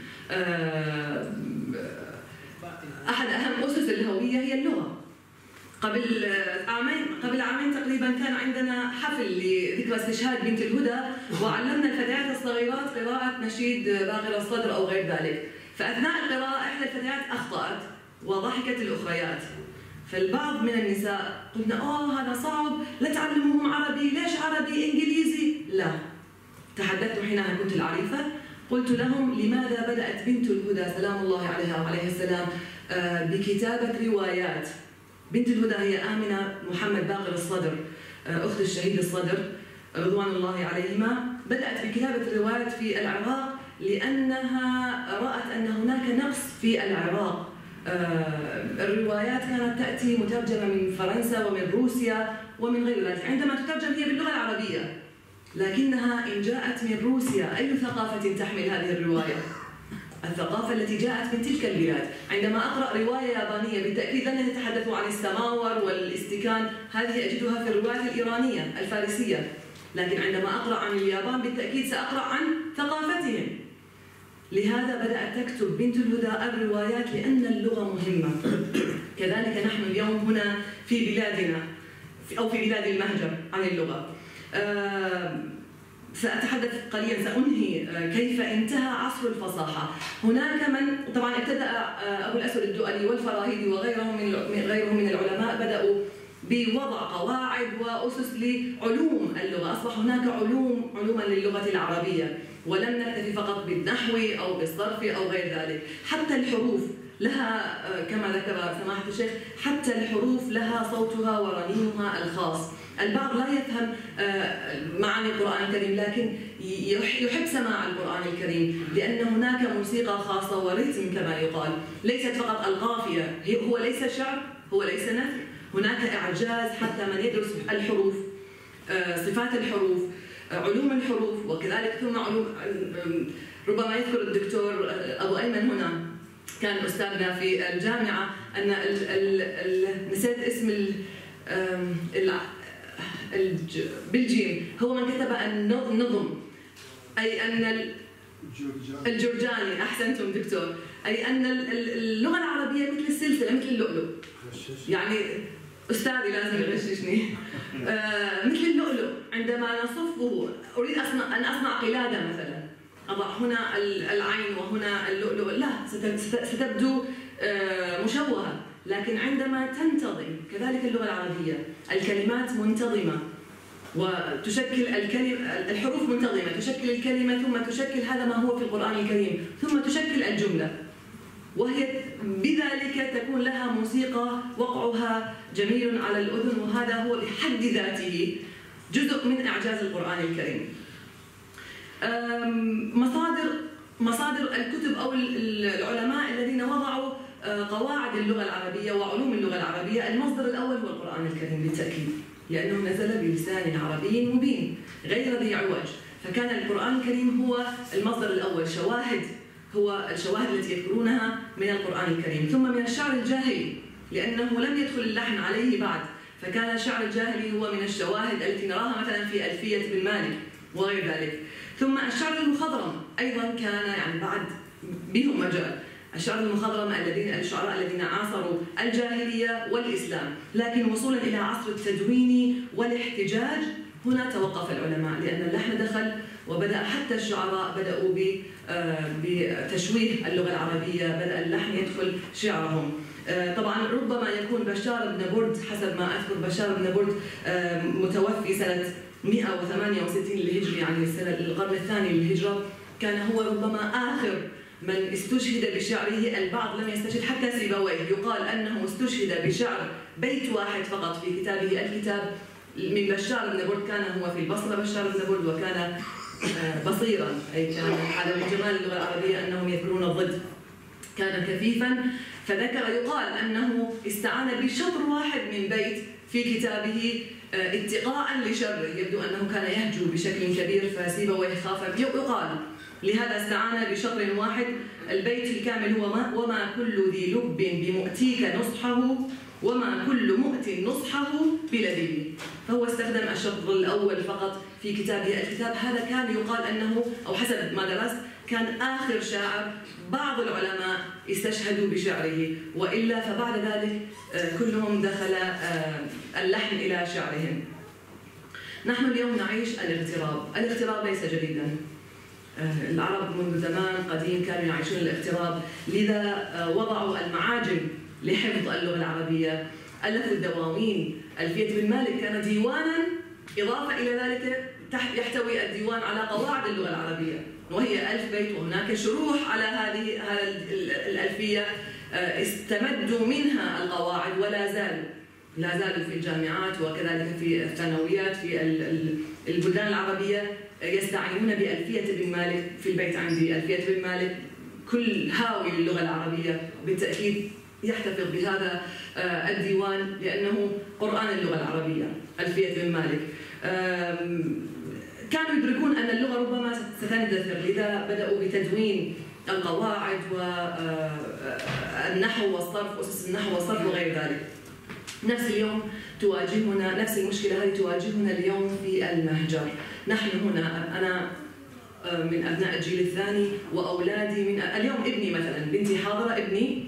أحد أهم أسس الهوية هي اللغة. قبل عامين قبل عامين تقريبا كان عندنا حفل لذكرى استشهاد بنت الهدى، وعلمنا الفتيات الصغيرات قراءة نشيد باقر الصدر أو غير ذلك. فأثناء القراءة إحدى الفتيات أخطأت وضحكت الأخريات، فالبعض من النساء قلنا: آه هذا صعب، لا تعلموهم عربي، ليش عربي إنجليزي؟ لا. تحدثت حينها كنت العريفة، قلت لهم: لماذا بدأت بنت الهدى سلام الله عليها وعليه السلام بكتابة روايات؟ بنت الهدى هي آمنة محمد باقر الصدر، أخت الشهيد الصدر رضوان الله عليهما. بدأت بكتابة الروايات في العراق لأنها رأت أن هناك نقص في العراق. الروايات كانت تأتي مترجمة من فرنسا ومن روسيا ومن غير ذلك، عندما تترجم هي باللغة العربية، لكنها إن جاءت من روسيا أي ثقافة تحمل هذه الرواية؟ الثقافة التي جاءت من تلك البلاد. عندما أقرأ رواية يابانية بالتأكيد لن يتحدث عن السماور والاستكان، هذه أجدها في الروايات الإيرانية الفارسية، لكن عندما أقرأ عن اليابان بالتأكيد سأقرأ عن ثقافتهم. لهذا بدأت تكتب بنت الهدى الروايات لأن اللغة مهمة. كذلك نحن اليوم هنا في بلادنا أو في بلاد المهجر عن اللغة. سأتحدث قليلا، سأنهي كيف انتهى عصر الفصاحة. هناك من طبعا ابتدأ أبو الأسود الدؤلي والفراهيدي وغيرهم من غيرهم من العلماء بدأوا بوضع قواعد وأسس لعلوم اللغة، أصبح هناك علوم علوما للغة العربية، ولم نكتفي فقط بالنحو أو بالصرف أو غير ذلك. حتى الحروف لها كما ذكر سماحة الشيخ، حتى الحروف لها صوتها ورنينها الخاص. البعض لا يفهم معاني القرآن الكريم لكن يحب سماع القرآن الكريم، لأن هناك موسيقى خاصة ورتم كما يقال، ليست فقط القافية، هو ليس شعر، هو ليس نثر، هناك إعجاز. حتى من يدرس الحروف، صفات الحروف، علوم الحروف، وكذلك ثم علوم، ربما يذكر الدكتور أبو أيمن هنا كان أستاذنا في الجامعة أن ال ال ال نسيت اسم ال ال بالجيم، هو من كتب النظم، أي أن الجرجاني، أحسنتم دكتور، أي أن اللغة العربية مثل السلسلة، مثل اللؤلؤ. يعني أستاذي لازم يغششني. مثل اللؤلؤ، عندما نصفه، أريد أن أصنع قلادة مثلا، أضع هنا العين وهنا اللؤلؤ، لا ستبدو مشوهة، لكن عندما تنتظم، كذلك اللغة العربية الكلمات منتظمة وتشكل الكلمة، الحروف منتظمة تشكل الكلمة، ثم تشكل هذا ما هو في القرآن الكريم، ثم تشكل الجملة، وهي بذلك تكون لها موسيقى وقعها جميل على الأذن، وهذا هو بحد ذاته جزء من إعجاز القرآن الكريم. مصادر مصادر الكتب أو العلماء الذين وضعوا قواعد اللغة العربية وعلوم اللغة العربية، المصدر الأول هو القرآن الكريم بالتأكيد، لأنه نزل بلسان عربي مبين غير ذي عوج، فكان القرآن الكريم هو المصدر الأول. شواهد، هو الشواهد التي يذكرونها من القرآن الكريم، ثم من الشعر الجاهلي، لأنه لم يدخل اللحن عليه بعد، فكان الشعر الجاهلي هو من الشواهد التي نراها مثلا في ألفية بن مالك وغير ذلك. ثم الشعر المخضرم أيضا كان يعني بعد بهم مجال، الشعر المخضرم الذين الشعراء الذين عاصروا الجاهلية والإسلام، لكن وصولا إلى عصر التدوين والاحتجاج هنا توقف العلماء، لأن اللحن دخل وبدأ حتى الشعراء بدأوا بتشويه اللغة العربية، بدأ اللحن يدخل شعرهم. طبعا ربما يكون بشار بن برد، حسب ما أذكر بشار بن برد متوفي سنة مئة وثمانية وستين للهجرة، يعني السنة القرن الثاني للهجرة، كان هو ربما آخر من استشهد بشعره. البعض لم يستشهد، حتى سيبويه يقال أنه استشهد بشعر بيت واحد فقط في كتابه الكتاب من بشار بن برد. كان هو في البصرة بشار بن برد، وكان بصيرا، أي كان على من جمال اللغة العربية أنهم يذكرون الضد، كان كفيفا، فذكر يقال أنه استعان بشطر واحد من بيت في كتابه اتقاء لشره، يبدو أنه كان يهجو بشكل كبير فسيبويه خاف، يقال لهذا استعان بشطر واحد. البيت الكامل هو ما وما كل ذي لب بمؤتيك نصحه وما كل مؤت نصحه بلبيب، فهو استخدم الشطر الأول فقط في كتابه الكتاب. هذا كان يقال أنه، أو حسب ما درست، كان آخر شاعر بعض العلماء استشهدوا بشعره، وإلا فبعد ذلك كلهم دخل اللحن إلى شعرهم. نحن اليوم نعيش الاغتراب، الاغتراب ليس جديدا، العرب منذ زمان قديم كانوا يعيشون الاغتراب، لذا وضعوا المعاجم لحفظ اللغة العربية، ألفوا الدواوين. ألفية بن مالك كان ديوانا، إضافة إلى ذلك يحتوي الديوان على قواعد اللغة العربية، وهي ألف بيت، وهناك شروح على هذه الألفية استمدوا منها القواعد، ولا زالوا لا زالوا في الجامعات وكذلك في الثانويات في البلدان العربية يستعينون بألفية بن مالك. في البيت عندي ألفية بن مالك، كل هاوي للغة العربية بالتأكيد يحتفظ بهذا الديوان، لأنه قرآن اللغة العربية ألفية بن مالك. كانوا يدركون أن اللغة ربما ستندثر، لذا بدأوا بتدوين القواعد والنحو والصرف، أسس النحو والصرف وغير ذلك. نفس اليوم تواجهنا نفس المشكلة هذه تواجهنا اليوم في المهجر. نحن هنا، أنا من أبناء الجيل الثاني وأولادي من اليوم، ابني مثلا، بنتي حاضرة، ابني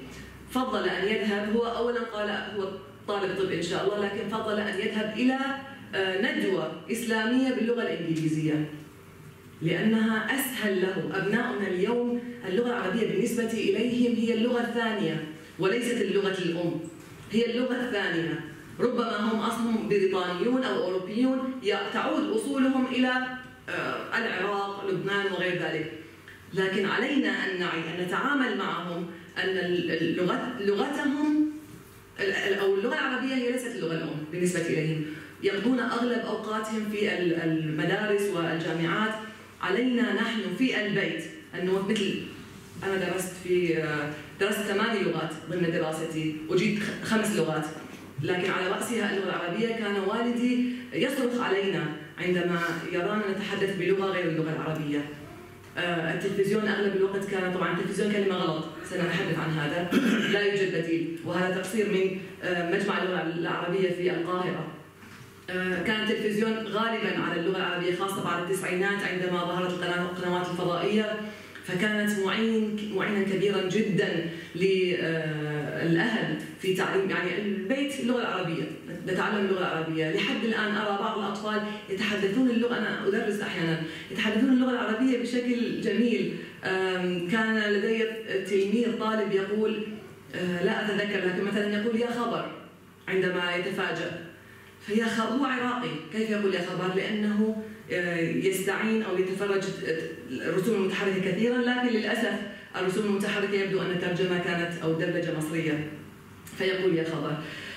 فضل أن يذهب، هو أولا قال هو طالب طب إن شاء الله، لكن فضل أن يذهب إلى ندوة إسلامية باللغة الإنجليزية لأنها أسهل له. أبناؤنا اليوم اللغة العربية بالنسبة إليهم هي اللغة الثانية وليست اللغة الأم، هي اللغة الثانية. ربما هم أصلهم بريطانيون أو أوروبيون تعود أصولهم إلى العراق، لبنان وغير ذلك، لكن علينا أن نعي أن نتعامل معهم أن اللغة لغتهم أو اللغة العربية هي ليست اللغة الأم بالنسبة إليهم. يقضون أغلب أوقاتهم في المدارس والجامعات. علينا نحن في البيت أنه مثل أنا درست في درست ثماني لغات ضمن دراستي وجيت خمس لغات، لكن على رأسها اللغة العربية. كان والدي يصرخ علينا عندما يرانا نتحدث بلغة غير اللغة العربية. التلفزيون أغلب الوقت كان، طبعا التلفزيون كلمة غلط سنتحدث عن هذا، لا يوجد بديل، وهذا تقصير من مجمع اللغة العربية في القاهرة. كان التلفزيون غالبا على اللغة العربية خاصة بعد التسعينات عندما ظهرت القنوات الفضائية، فكانت معين معينا كبيرا جدا للأهل في تعليم يعني البيت اللغة العربية، نتعلم اللغة العربية. لحد الآن أرى بعض الأطفال يتحدثون اللغة، أنا أدرس أحيانا، يتحدثون اللغة العربية بشكل جميل. كان لدي تلميذ طالب يقول، لا أتذكر، لكن مثلا يقول يا خبر عندما يتفاجأ، فيا خبر هو عراقي، كيف يقول يا خبر؟ لأنه يستعين أو يتفرج الرسوم المتحركة كثيرا، لكن للأسف الرسوم المتحركة يبدو أن الترجمة كانت أو الدبلجة مصرية، فيقول يا خبر.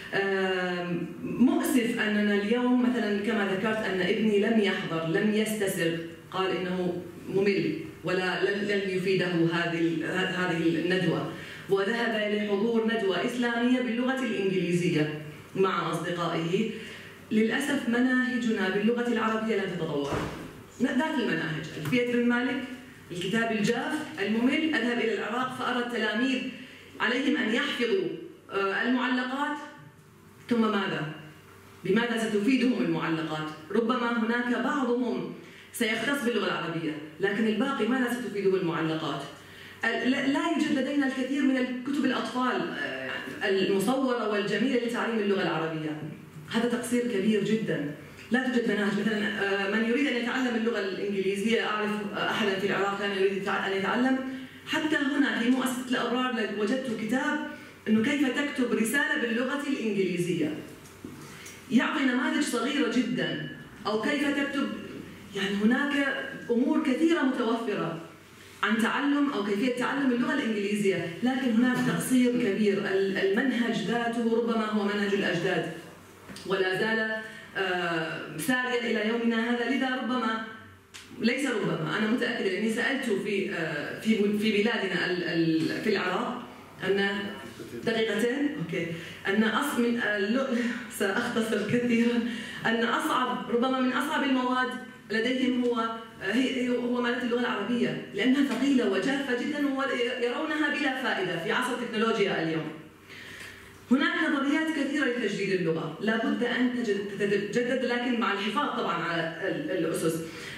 مؤسف أننا اليوم مثلا كما ذكرت أن ابني لم يحضر، لم يستسر، قال إنه ممل ولا لن يفيده هذه هذه الندوة، وذهب لحضور ندوة إسلامية باللغة الإنجليزية مع أصدقائه. للأسف مناهجنا باللغة العربية لن تتطور، ذات المناهج، ألفية بن مالك، الكتاب الجاف الممل. أذهب إلى العراق فأرى التلاميذ عليهم أن يحفظوا المعلقات، ثم ماذا؟ بماذا ستفيدهم المعلقات؟ ربما هناك بعضهم سيختص باللغة العربية، لكن الباقي ماذا ستفيده المعلقات؟ لا يوجد لدينا الكثير من الكتب الأطفال المصورة والجميلة لتعليم اللغة العربية. هذا تقصير كبير جدا. لا توجد مناهج، مثلا من يريد أن يتعلم اللغة الإنجليزية، أعرف أحدا في العراق كان يريد أن يتعلم، حتى هنا في مؤسسة الأبرار وجدت كتاب أنه كيف تكتب رسالة باللغة الإنجليزية، يعطي نماذج صغيرة جدا، أو كيف تكتب، يعني هناك أمور كثيرة متوفرة عن تعلم أو كيفية تعلم اللغة الإنجليزية، لكن هناك تقصير كبير. المنهج ذاته ربما هو منهج الأجداد ولا زال ساريا إلى يومنا هذا. لذا ربما، ليس ربما، أنا متأكدة لأني سألت في في في بلادنا في العراق أن دقيقتين أوكي أن أص من سأختصر كثيرا أن أصعب ربما من أصعب المواد لديهم هو هي هو مادة اللغة العربية، لأنها ثقيلة وجافة جدا ويرونها بلا فائدة في عصر التكنولوجيا اليوم. هناك نظريات كثيرة لتجديد اللغة، لابد أن تتجدد، لكن مع الحفاظ طبعا على الأسس.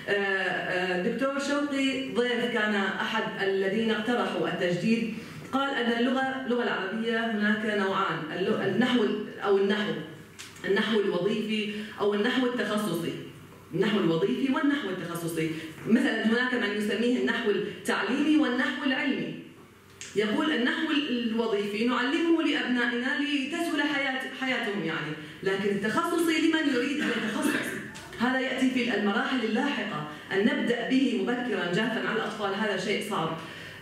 دكتور شوقي ضيف كان أحد الذين اقترحوا التجديد، قال أن اللغة اللغة العربية هناك نوعان، النحو أو النحو النحو الوظيفي أو النحو التخصصي. النحو الوظيفي والنحو التخصصي، مثلا هناك من يسميه النحو التعليمي والنحو العلمي. يقول النحو الوظيفي نعلمه لأبنائنا لتسهل حياة حياتهم يعني، لكن التخصصي لمن يريد أن يتخصص، هذا يأتي في المراحل اللاحقة. أن نبدأ به مبكرا جافا على الأطفال هذا شيء صعب.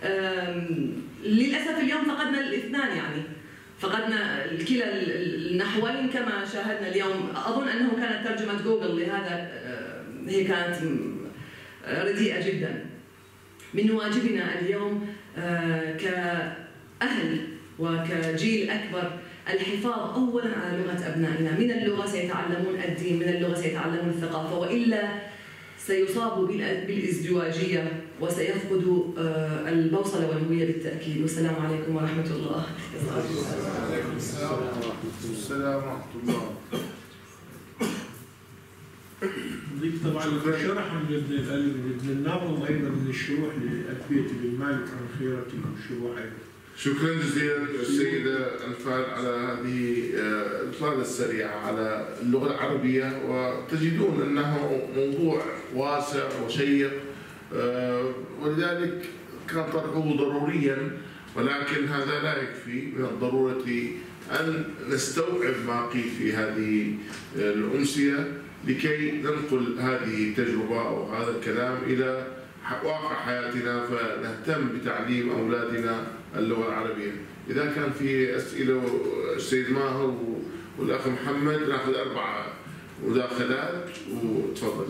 للأسف اليوم فقدنا الاثنان، يعني فقدنا كلا النحوين كما شاهدنا اليوم. أظن أنه كانت ترجمة جوجل لهذا هي كانت رديئة جدا. من واجبنا اليوم كأهل وكجيل أكبر الحفاظ أولا على لغة أبنائنا. من اللغة سيتعلمون الدين، من اللغة سيتعلمون الثقافة، وإلا سيصابوا بالازدواجية وسيفقدوا البوصلة والهوية بالتأكيد. والسلام عليكم ورحمة الله. وعليكم السلام ورحمة الله. نضيف طبعا شرح من الناظم ايضا من الشروح لألفية بن مالك عن خيرة الشروح ايضا. شكرا جزيلا السيدة أنفال على هذه الإطلالة السريعة على اللغة العربية، وتجدون أنه موضوع واسع وشيق ولذلك كان طرحه ضروريا، ولكن هذا لا يكفي. من الضرورة أن نستوعب ما قيل في هذه الأمسية لكي ننقل هذه التجربة أو هذا الكلام إلى واقع حياتنا، فنهتم بتعليم أولادنا اللغة العربية. إذا كان في أسئلة السيد ماهر والأخ محمد نأخذ أربع مداخلات وتفضل.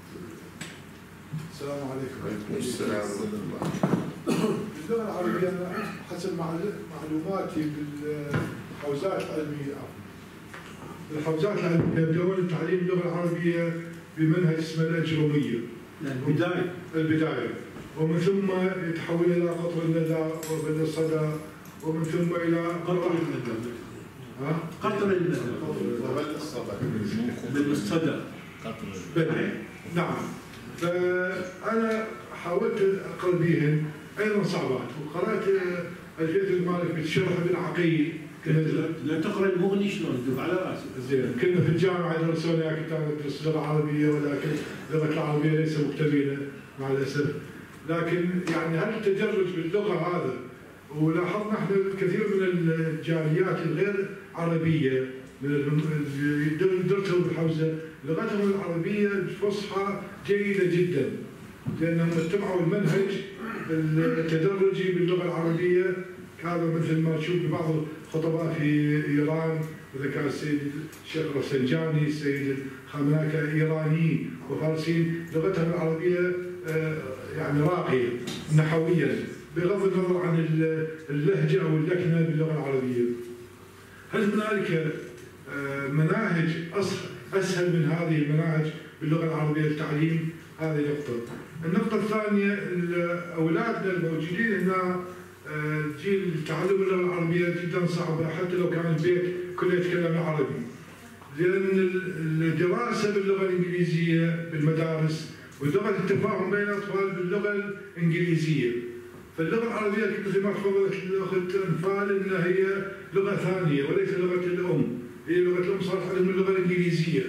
السلام عليكم. وعليكم السلام ورحمة الله. اللغة العربية أنا حسب معلوماتي بالحوزات العلمية الحوزات العلمية يبدأون تعليم اللغة العربية بمنهج اسمه الأجرومية. البداية البداية ومن ثم يتحول إلى قطر الندى وبدء الصدى ومن ثم إلى قطر الندى. ها؟ قطر الندى وبدء الصدى. بدء الصدى. بدء. نعم. فأنا حاولت أقرأ بهن أيضا صعبات، وقرأت الفيت المالك بالشرح بالعقيل. لا تقرأ المغني شلون تدق على راسك. زين، كنا في الجامعة درسونا كتاب ندرس لغة عربية، ولكن اللغة العربية ليس مكتملة مع الأسف. لكن يعني هل التدرج باللغة هذا، ولاحظنا احنا كثير من الجاليات الغير عربية من درسوا بالحوزة لغتهم العربية الفصحى جيدة جدا، لأنهم اتبعوا المنهج التدرجي باللغة العربية. هذا مثل ما نشوف ببعض الخطباء في إيران، إذا كان السيد الشيخ الرفسنجاني، السيد الخامنئي، إيرانيين وفارسيين لغتهم العربية يعني راقية نحويا بغض النظر عن اللهجة أو اللكنة باللغة العربية. هل هنالك مناهج أسهل من هذه المناهج باللغة العربية للتعليم؟ هذه نقطة. النقطة الثانية، أولادنا الموجودين هنا جيل تعلم اللغة العربية جدا صعبة، حتى لو كان البيت كله يتكلم عربي، لأن الدراسة باللغة الإنجليزية بالمدارس ولغة التفاهم بين الأطفال باللغة الإنجليزية. فاللغة العربية مثل ما تفضلت الأخت أنفال إنها هي لغة ثانية وليس لغة الأم، هي لغة الأم صارت عندهم اللغة الإنجليزية.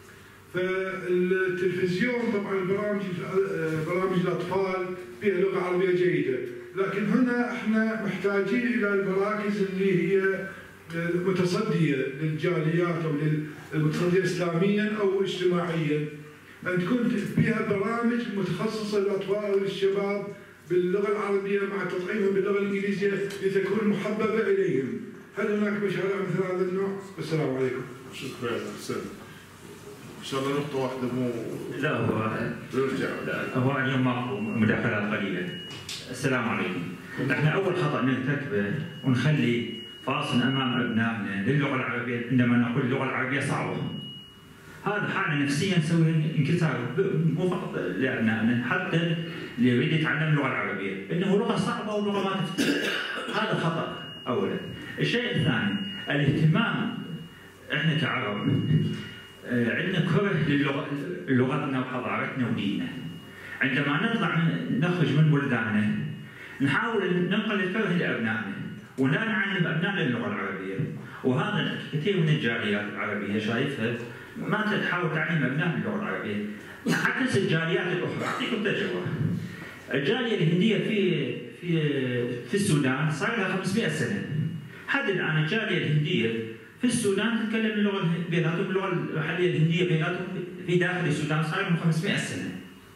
فالتلفزيون طبعا البرامج برامج الأطفال فيها لغة عربية جيدة، لكن هنا احنا محتاجين إلى المراكز اللي هي متصدية للجاليات أو للمتصدية إسلاميا أو اجتماعيا، أن تكون فيها برامج متخصصة للأطفال والشباب باللغة العربية مع تطعيمهم باللغة الإنجليزية لتكون محببة إليهم. هل هناك مشاريع مثل هذا النوع؟ والسلام عليكم. شكرا حسن. إن شاء الله نقطة واحدة مو لا هو نرجع. لا هو اليوم ماكو مداخلات قليلة. السلام عليكم. احنا أول خطأ نرتكبه ونخلي فاصل أمام أبنائنا للغة العربية عندما نقول اللغة العربية صعبة. هذا حالة نفسيا نسوي انكسار مو فقط لأبنائنا، حتى اللي يريد يتعلم اللغة العربية، إنه لغة صعبة ولغة ما تفتح. هذا خطأ أولا. الشيء الثاني، الاهتمام احنا كعرب عندنا كره للغة لغتنا وحضارتنا وديننا. عندما نطلع من نخرج من بلداننا نحاول ننقل الكره لأبنائنا ولا نعلم أبنائنا اللغة العربية، وهذا كثير من الجاليات العربية شايفها ما تحاول تعليم أبنائها اللغة العربية. عكس الجاليات الأخرى، أعطيكم تجربة. الجالية الهندية في في في السودان صار لها خمسمئة سنة. حد الآن الجالية الهندية في السودان تتكلم اللغة بيناتهم، اللغة المحلية الهندية بيناتهم في داخل السودان صار لهم خمسمئة سنة.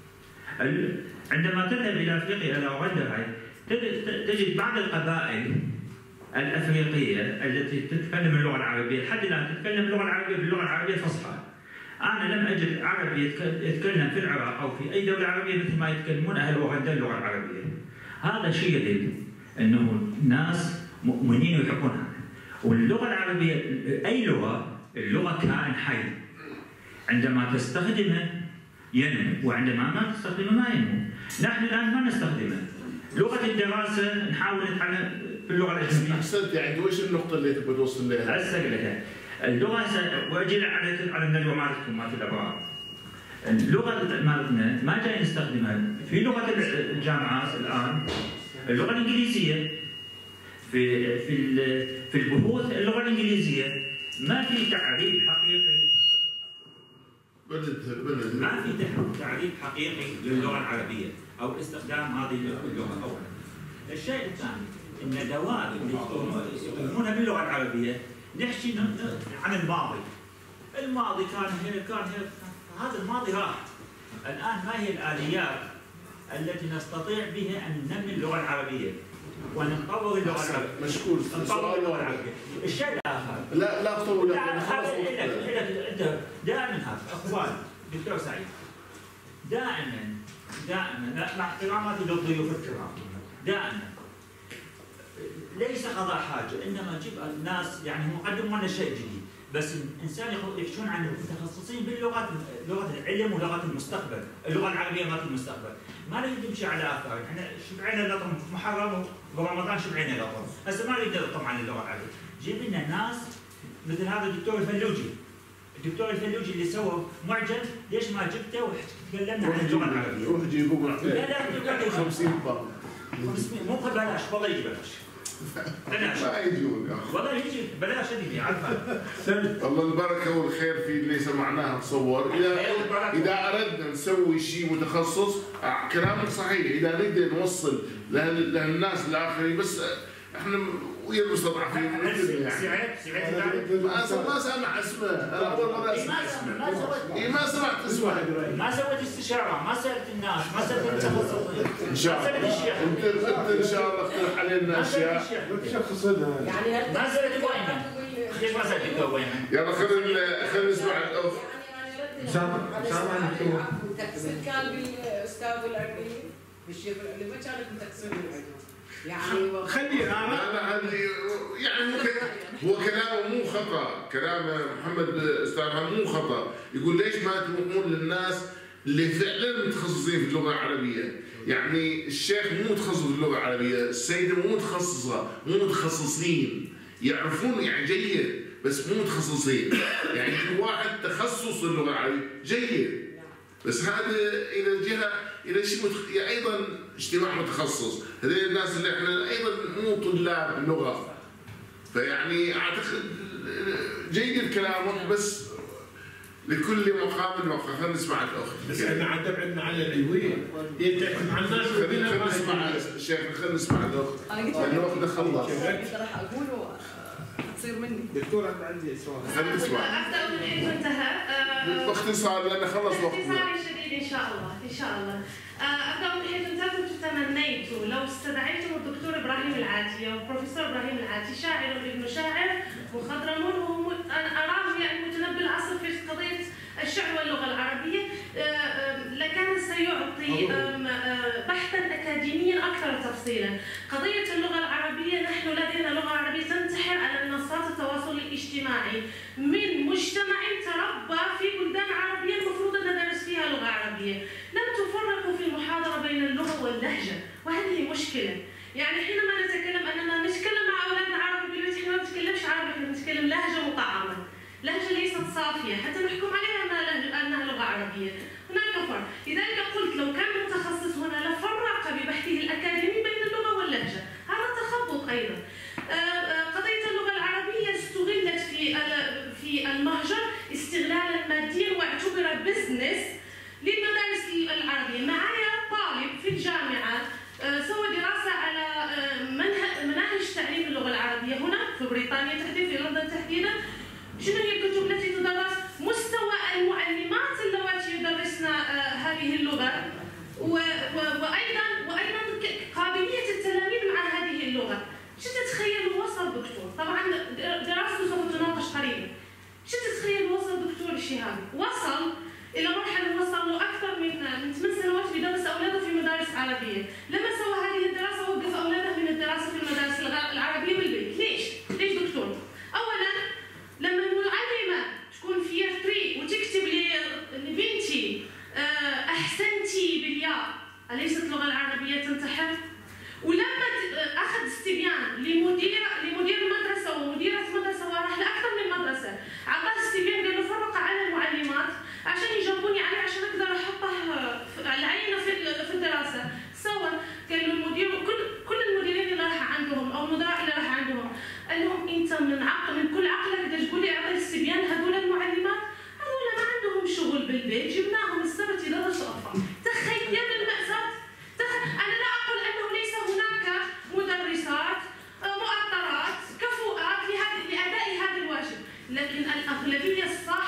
عندما تذهب إلى أفريقيا إلى أوغندا تجد بعض القبائل الأفريقية التي تتكلم اللغة العربية لحد الآن تتكلم اللغة العربية باللغة العربية الفصحى. أنا لم أجد عربي يتكلم في العراق أو في أي دولة عربية مثل ما يتكلمون أهل أوغندا اللغة العربية. هذا شيء يدل أنه ناس مؤمنين ويحبونها. واللغة العربية أي لغة، اللغة كائن حي، عندما تستخدمه ينمو وعندما ما تستخدمه ما ينمو. نحن الآن ما نستخدمه. لغة الدراسة نحاول نتعلم باللغة الأجنبية. أحسنت. يعني وش النقطة اللي تبغى توصل لها؟ هسه أقول لك اللغة وأجي على على الندوة مالتكم مالت الأبرار. اللغة مالتنا ما جاي نستخدمها في لغة الجامعات الآن، اللغة الإنجليزية. في في في البحوث اللغه الانجليزيه ما في تعريف حقيقي ما في تعريف حقيقي للغه العربيه او استخدام هذه اللغه اولا. الشيء الثاني ان دوائر اللي يقولونها باللغه العربيه نحكي عن الماضي. الماضي كان هيك كان هيك، هذا الماضي راح. الان ما هي الاليات التي نستطيع بها ان ننمي اللغه العربيه ونطور اللغه العربيه؟ مشكور. نطور اللغه العربيه. الشيء الاخر لا لا تطول. انت دائما هذا اخوان دكتور سعيد دائما دائما مع احتراماتي للضيوف الكرام دائما ليس قضاء حاجه انما نجيب الناس يعني هم قدموا لنا شيء جديد، بس الانسان يحكون عن المتخصصين باللغه لغه العلم ولغه المستقبل، اللغه العربيه مالت المستقبل، ما نريد نمشي على اثار، احنا شبعنا لطم محرم ورمضان شبعنا لطم، هسه ما نريد نلطم عن اللغه العربيه، جيب لنا ناس مثل هذا الدكتور الفلوجي، الدكتور الفلوجي اللي سوى معجم، ليش ما جبته وتكلمنا عن اللغه العربيه؟ روح جيبوا لا لا خمسين باب مو ببلاش، والله يجي بلاش. بلاش ما يجون يا اخي والله يجي بلاش هذه عارفه. الله البركه والخير في اللي سمعناه تصور. اذا اذا اردنا نسوي شيء متخصص كلامك صحيح، اذا نقدر نوصل للناس الاخرين، بس احنا ويا المستضعفين يعني. سمعت سمعت ما ما سامع اسمه، انا اول مره اسمع اسمه. ما سويت اي ما سمعت اسمه. ما سويت استشاره، ما سالت الناس، ما سالت المتخصصين، ان شاء الله انت انت ان شاء الله اقترح علينا اشياء شخص لها يعني ما سالت وين؟ ليش ما سالت وين؟ يلا خلينا خلينا نسمع الاخ. سامع سامع دكتور. تقصير كان بالاستاذ العلمي بالشيخ العلمي، ما كانت تقصير بالعلم يعني. خلي لا لا هذه يعني هو كلامه مو خطا، كلام محمد استاذ مو خطا، يقول ليش ما تروحون للناس اللي فعلا متخصصين في اللغه العربيه؟ يعني الشيخ مو متخصص في اللغه العربيه، السيده مو متخصصه، مو متخصصين، يعرفون يعني جيد بس مو متخصصين، يعني في واحد تخصص اللغه العربيه جيد، بس هذا الى جهه الى شيء متخ... يعني ايضا اجتماع متخصص، هذول الناس اللي احنا ايضا مو طلاب اللغه، فيعني اعتقد جيد كلامك، بس لكل مقام موقع. خلينا نسمع الاخت. بس احنا عاد عندنا على العلويه يلتحق مع الناس. خلينا نسمع الشيخ، خلينا نسمع الاخت. انا قلت لانه الوقت خلص. قلت راح اقوله تصير مني. دكتور انا عندي سؤال. خلينا نسمع. ابدا من حيث انتهى. باختصار لان خلص وقتنا. باختصار شديد ان شاء الله ان شاء الله. ابدا من حيث انتهى. كنت تمنيت لو استدعيتم الدكتور ابراهيم العاتي او البروفيسور ابراهيم العاتي، شاعر ابن شاعر مخضرم، وهو اراه يعني متنبي العصر في قضيه الشعر واللغه العربيه، لكان سيعطي بحثا اكاديميا اكثر تفصيلا. قضيه اللغه العربيه، نحن لدينا لغه عربيه تنتحر على منصات التواصل الاجتماعي من مجتمع تربى في بلدان عربيه المفروض ان ندرس فيها لغه عربيه، لم تفرقوا في المحاضره بين اللغه واللهجه، وهذه مشكله. يعني حينما نتكلم اننا نتكلم مع اولادنا عربي بالبيت، احنا ما نتكلمش عربي، احنا نتكلم لهجه مطعمه، لهجه ليست صافيه حتى نحكم عليها انها انها لغه عربيه. هناك فرق، لذلك قلت لو كان متخصص هنا لفرق ببحثه الاكاديمي بين اللغه واللهجه، هذا تخبط ايضا. قضيه اللغه العربيه استغلت في في المهجر استغلالا ماديا واعتبر بزنس للمدارس العربيه. معايا طالب في الجامعه سوى دراسه على مناهج تعليم اللغه العربيه هنا في بريطانيا تحديدا، في لندن تحديدا. شنو هي الكتب التي تدرس؟ مستوى المعلمات اللواتي يدرسن هذه اللغه، وايضا وايضا قابليه التلاميذ مع هذه اللغه. شو تتخيل وصل دكتور؟ طبعا دراسته سوف تناقش قريبا. شو تتخيل وصل دكتور الشهابي؟ وصل الى مرحله وصل له اكثر من من ثمان سنوات بيدرس اولاده في مدارس عربيه. لما سوى هذه الدراسه وقف اولاده من الدراسه في المدارس العربيه بالبيت. ليش؟ ليش دكتور؟ اولا لما المعلمه تكون في يير ثلاثة وتكتب لبنتي احسنتي بالياء، اليست اللغه العربيه تنتحر؟ ولما اخذ استبيان لمدير لمدير المدرسه ومديره المدرسه وراح لاكثر من مدرسه، اعطاه استبيان قال له فرق على المعلمات عشان يجاوبوني عليه عشان اقدر احطه العينه في في الدراسه. سوى لكن الأغلبية الصح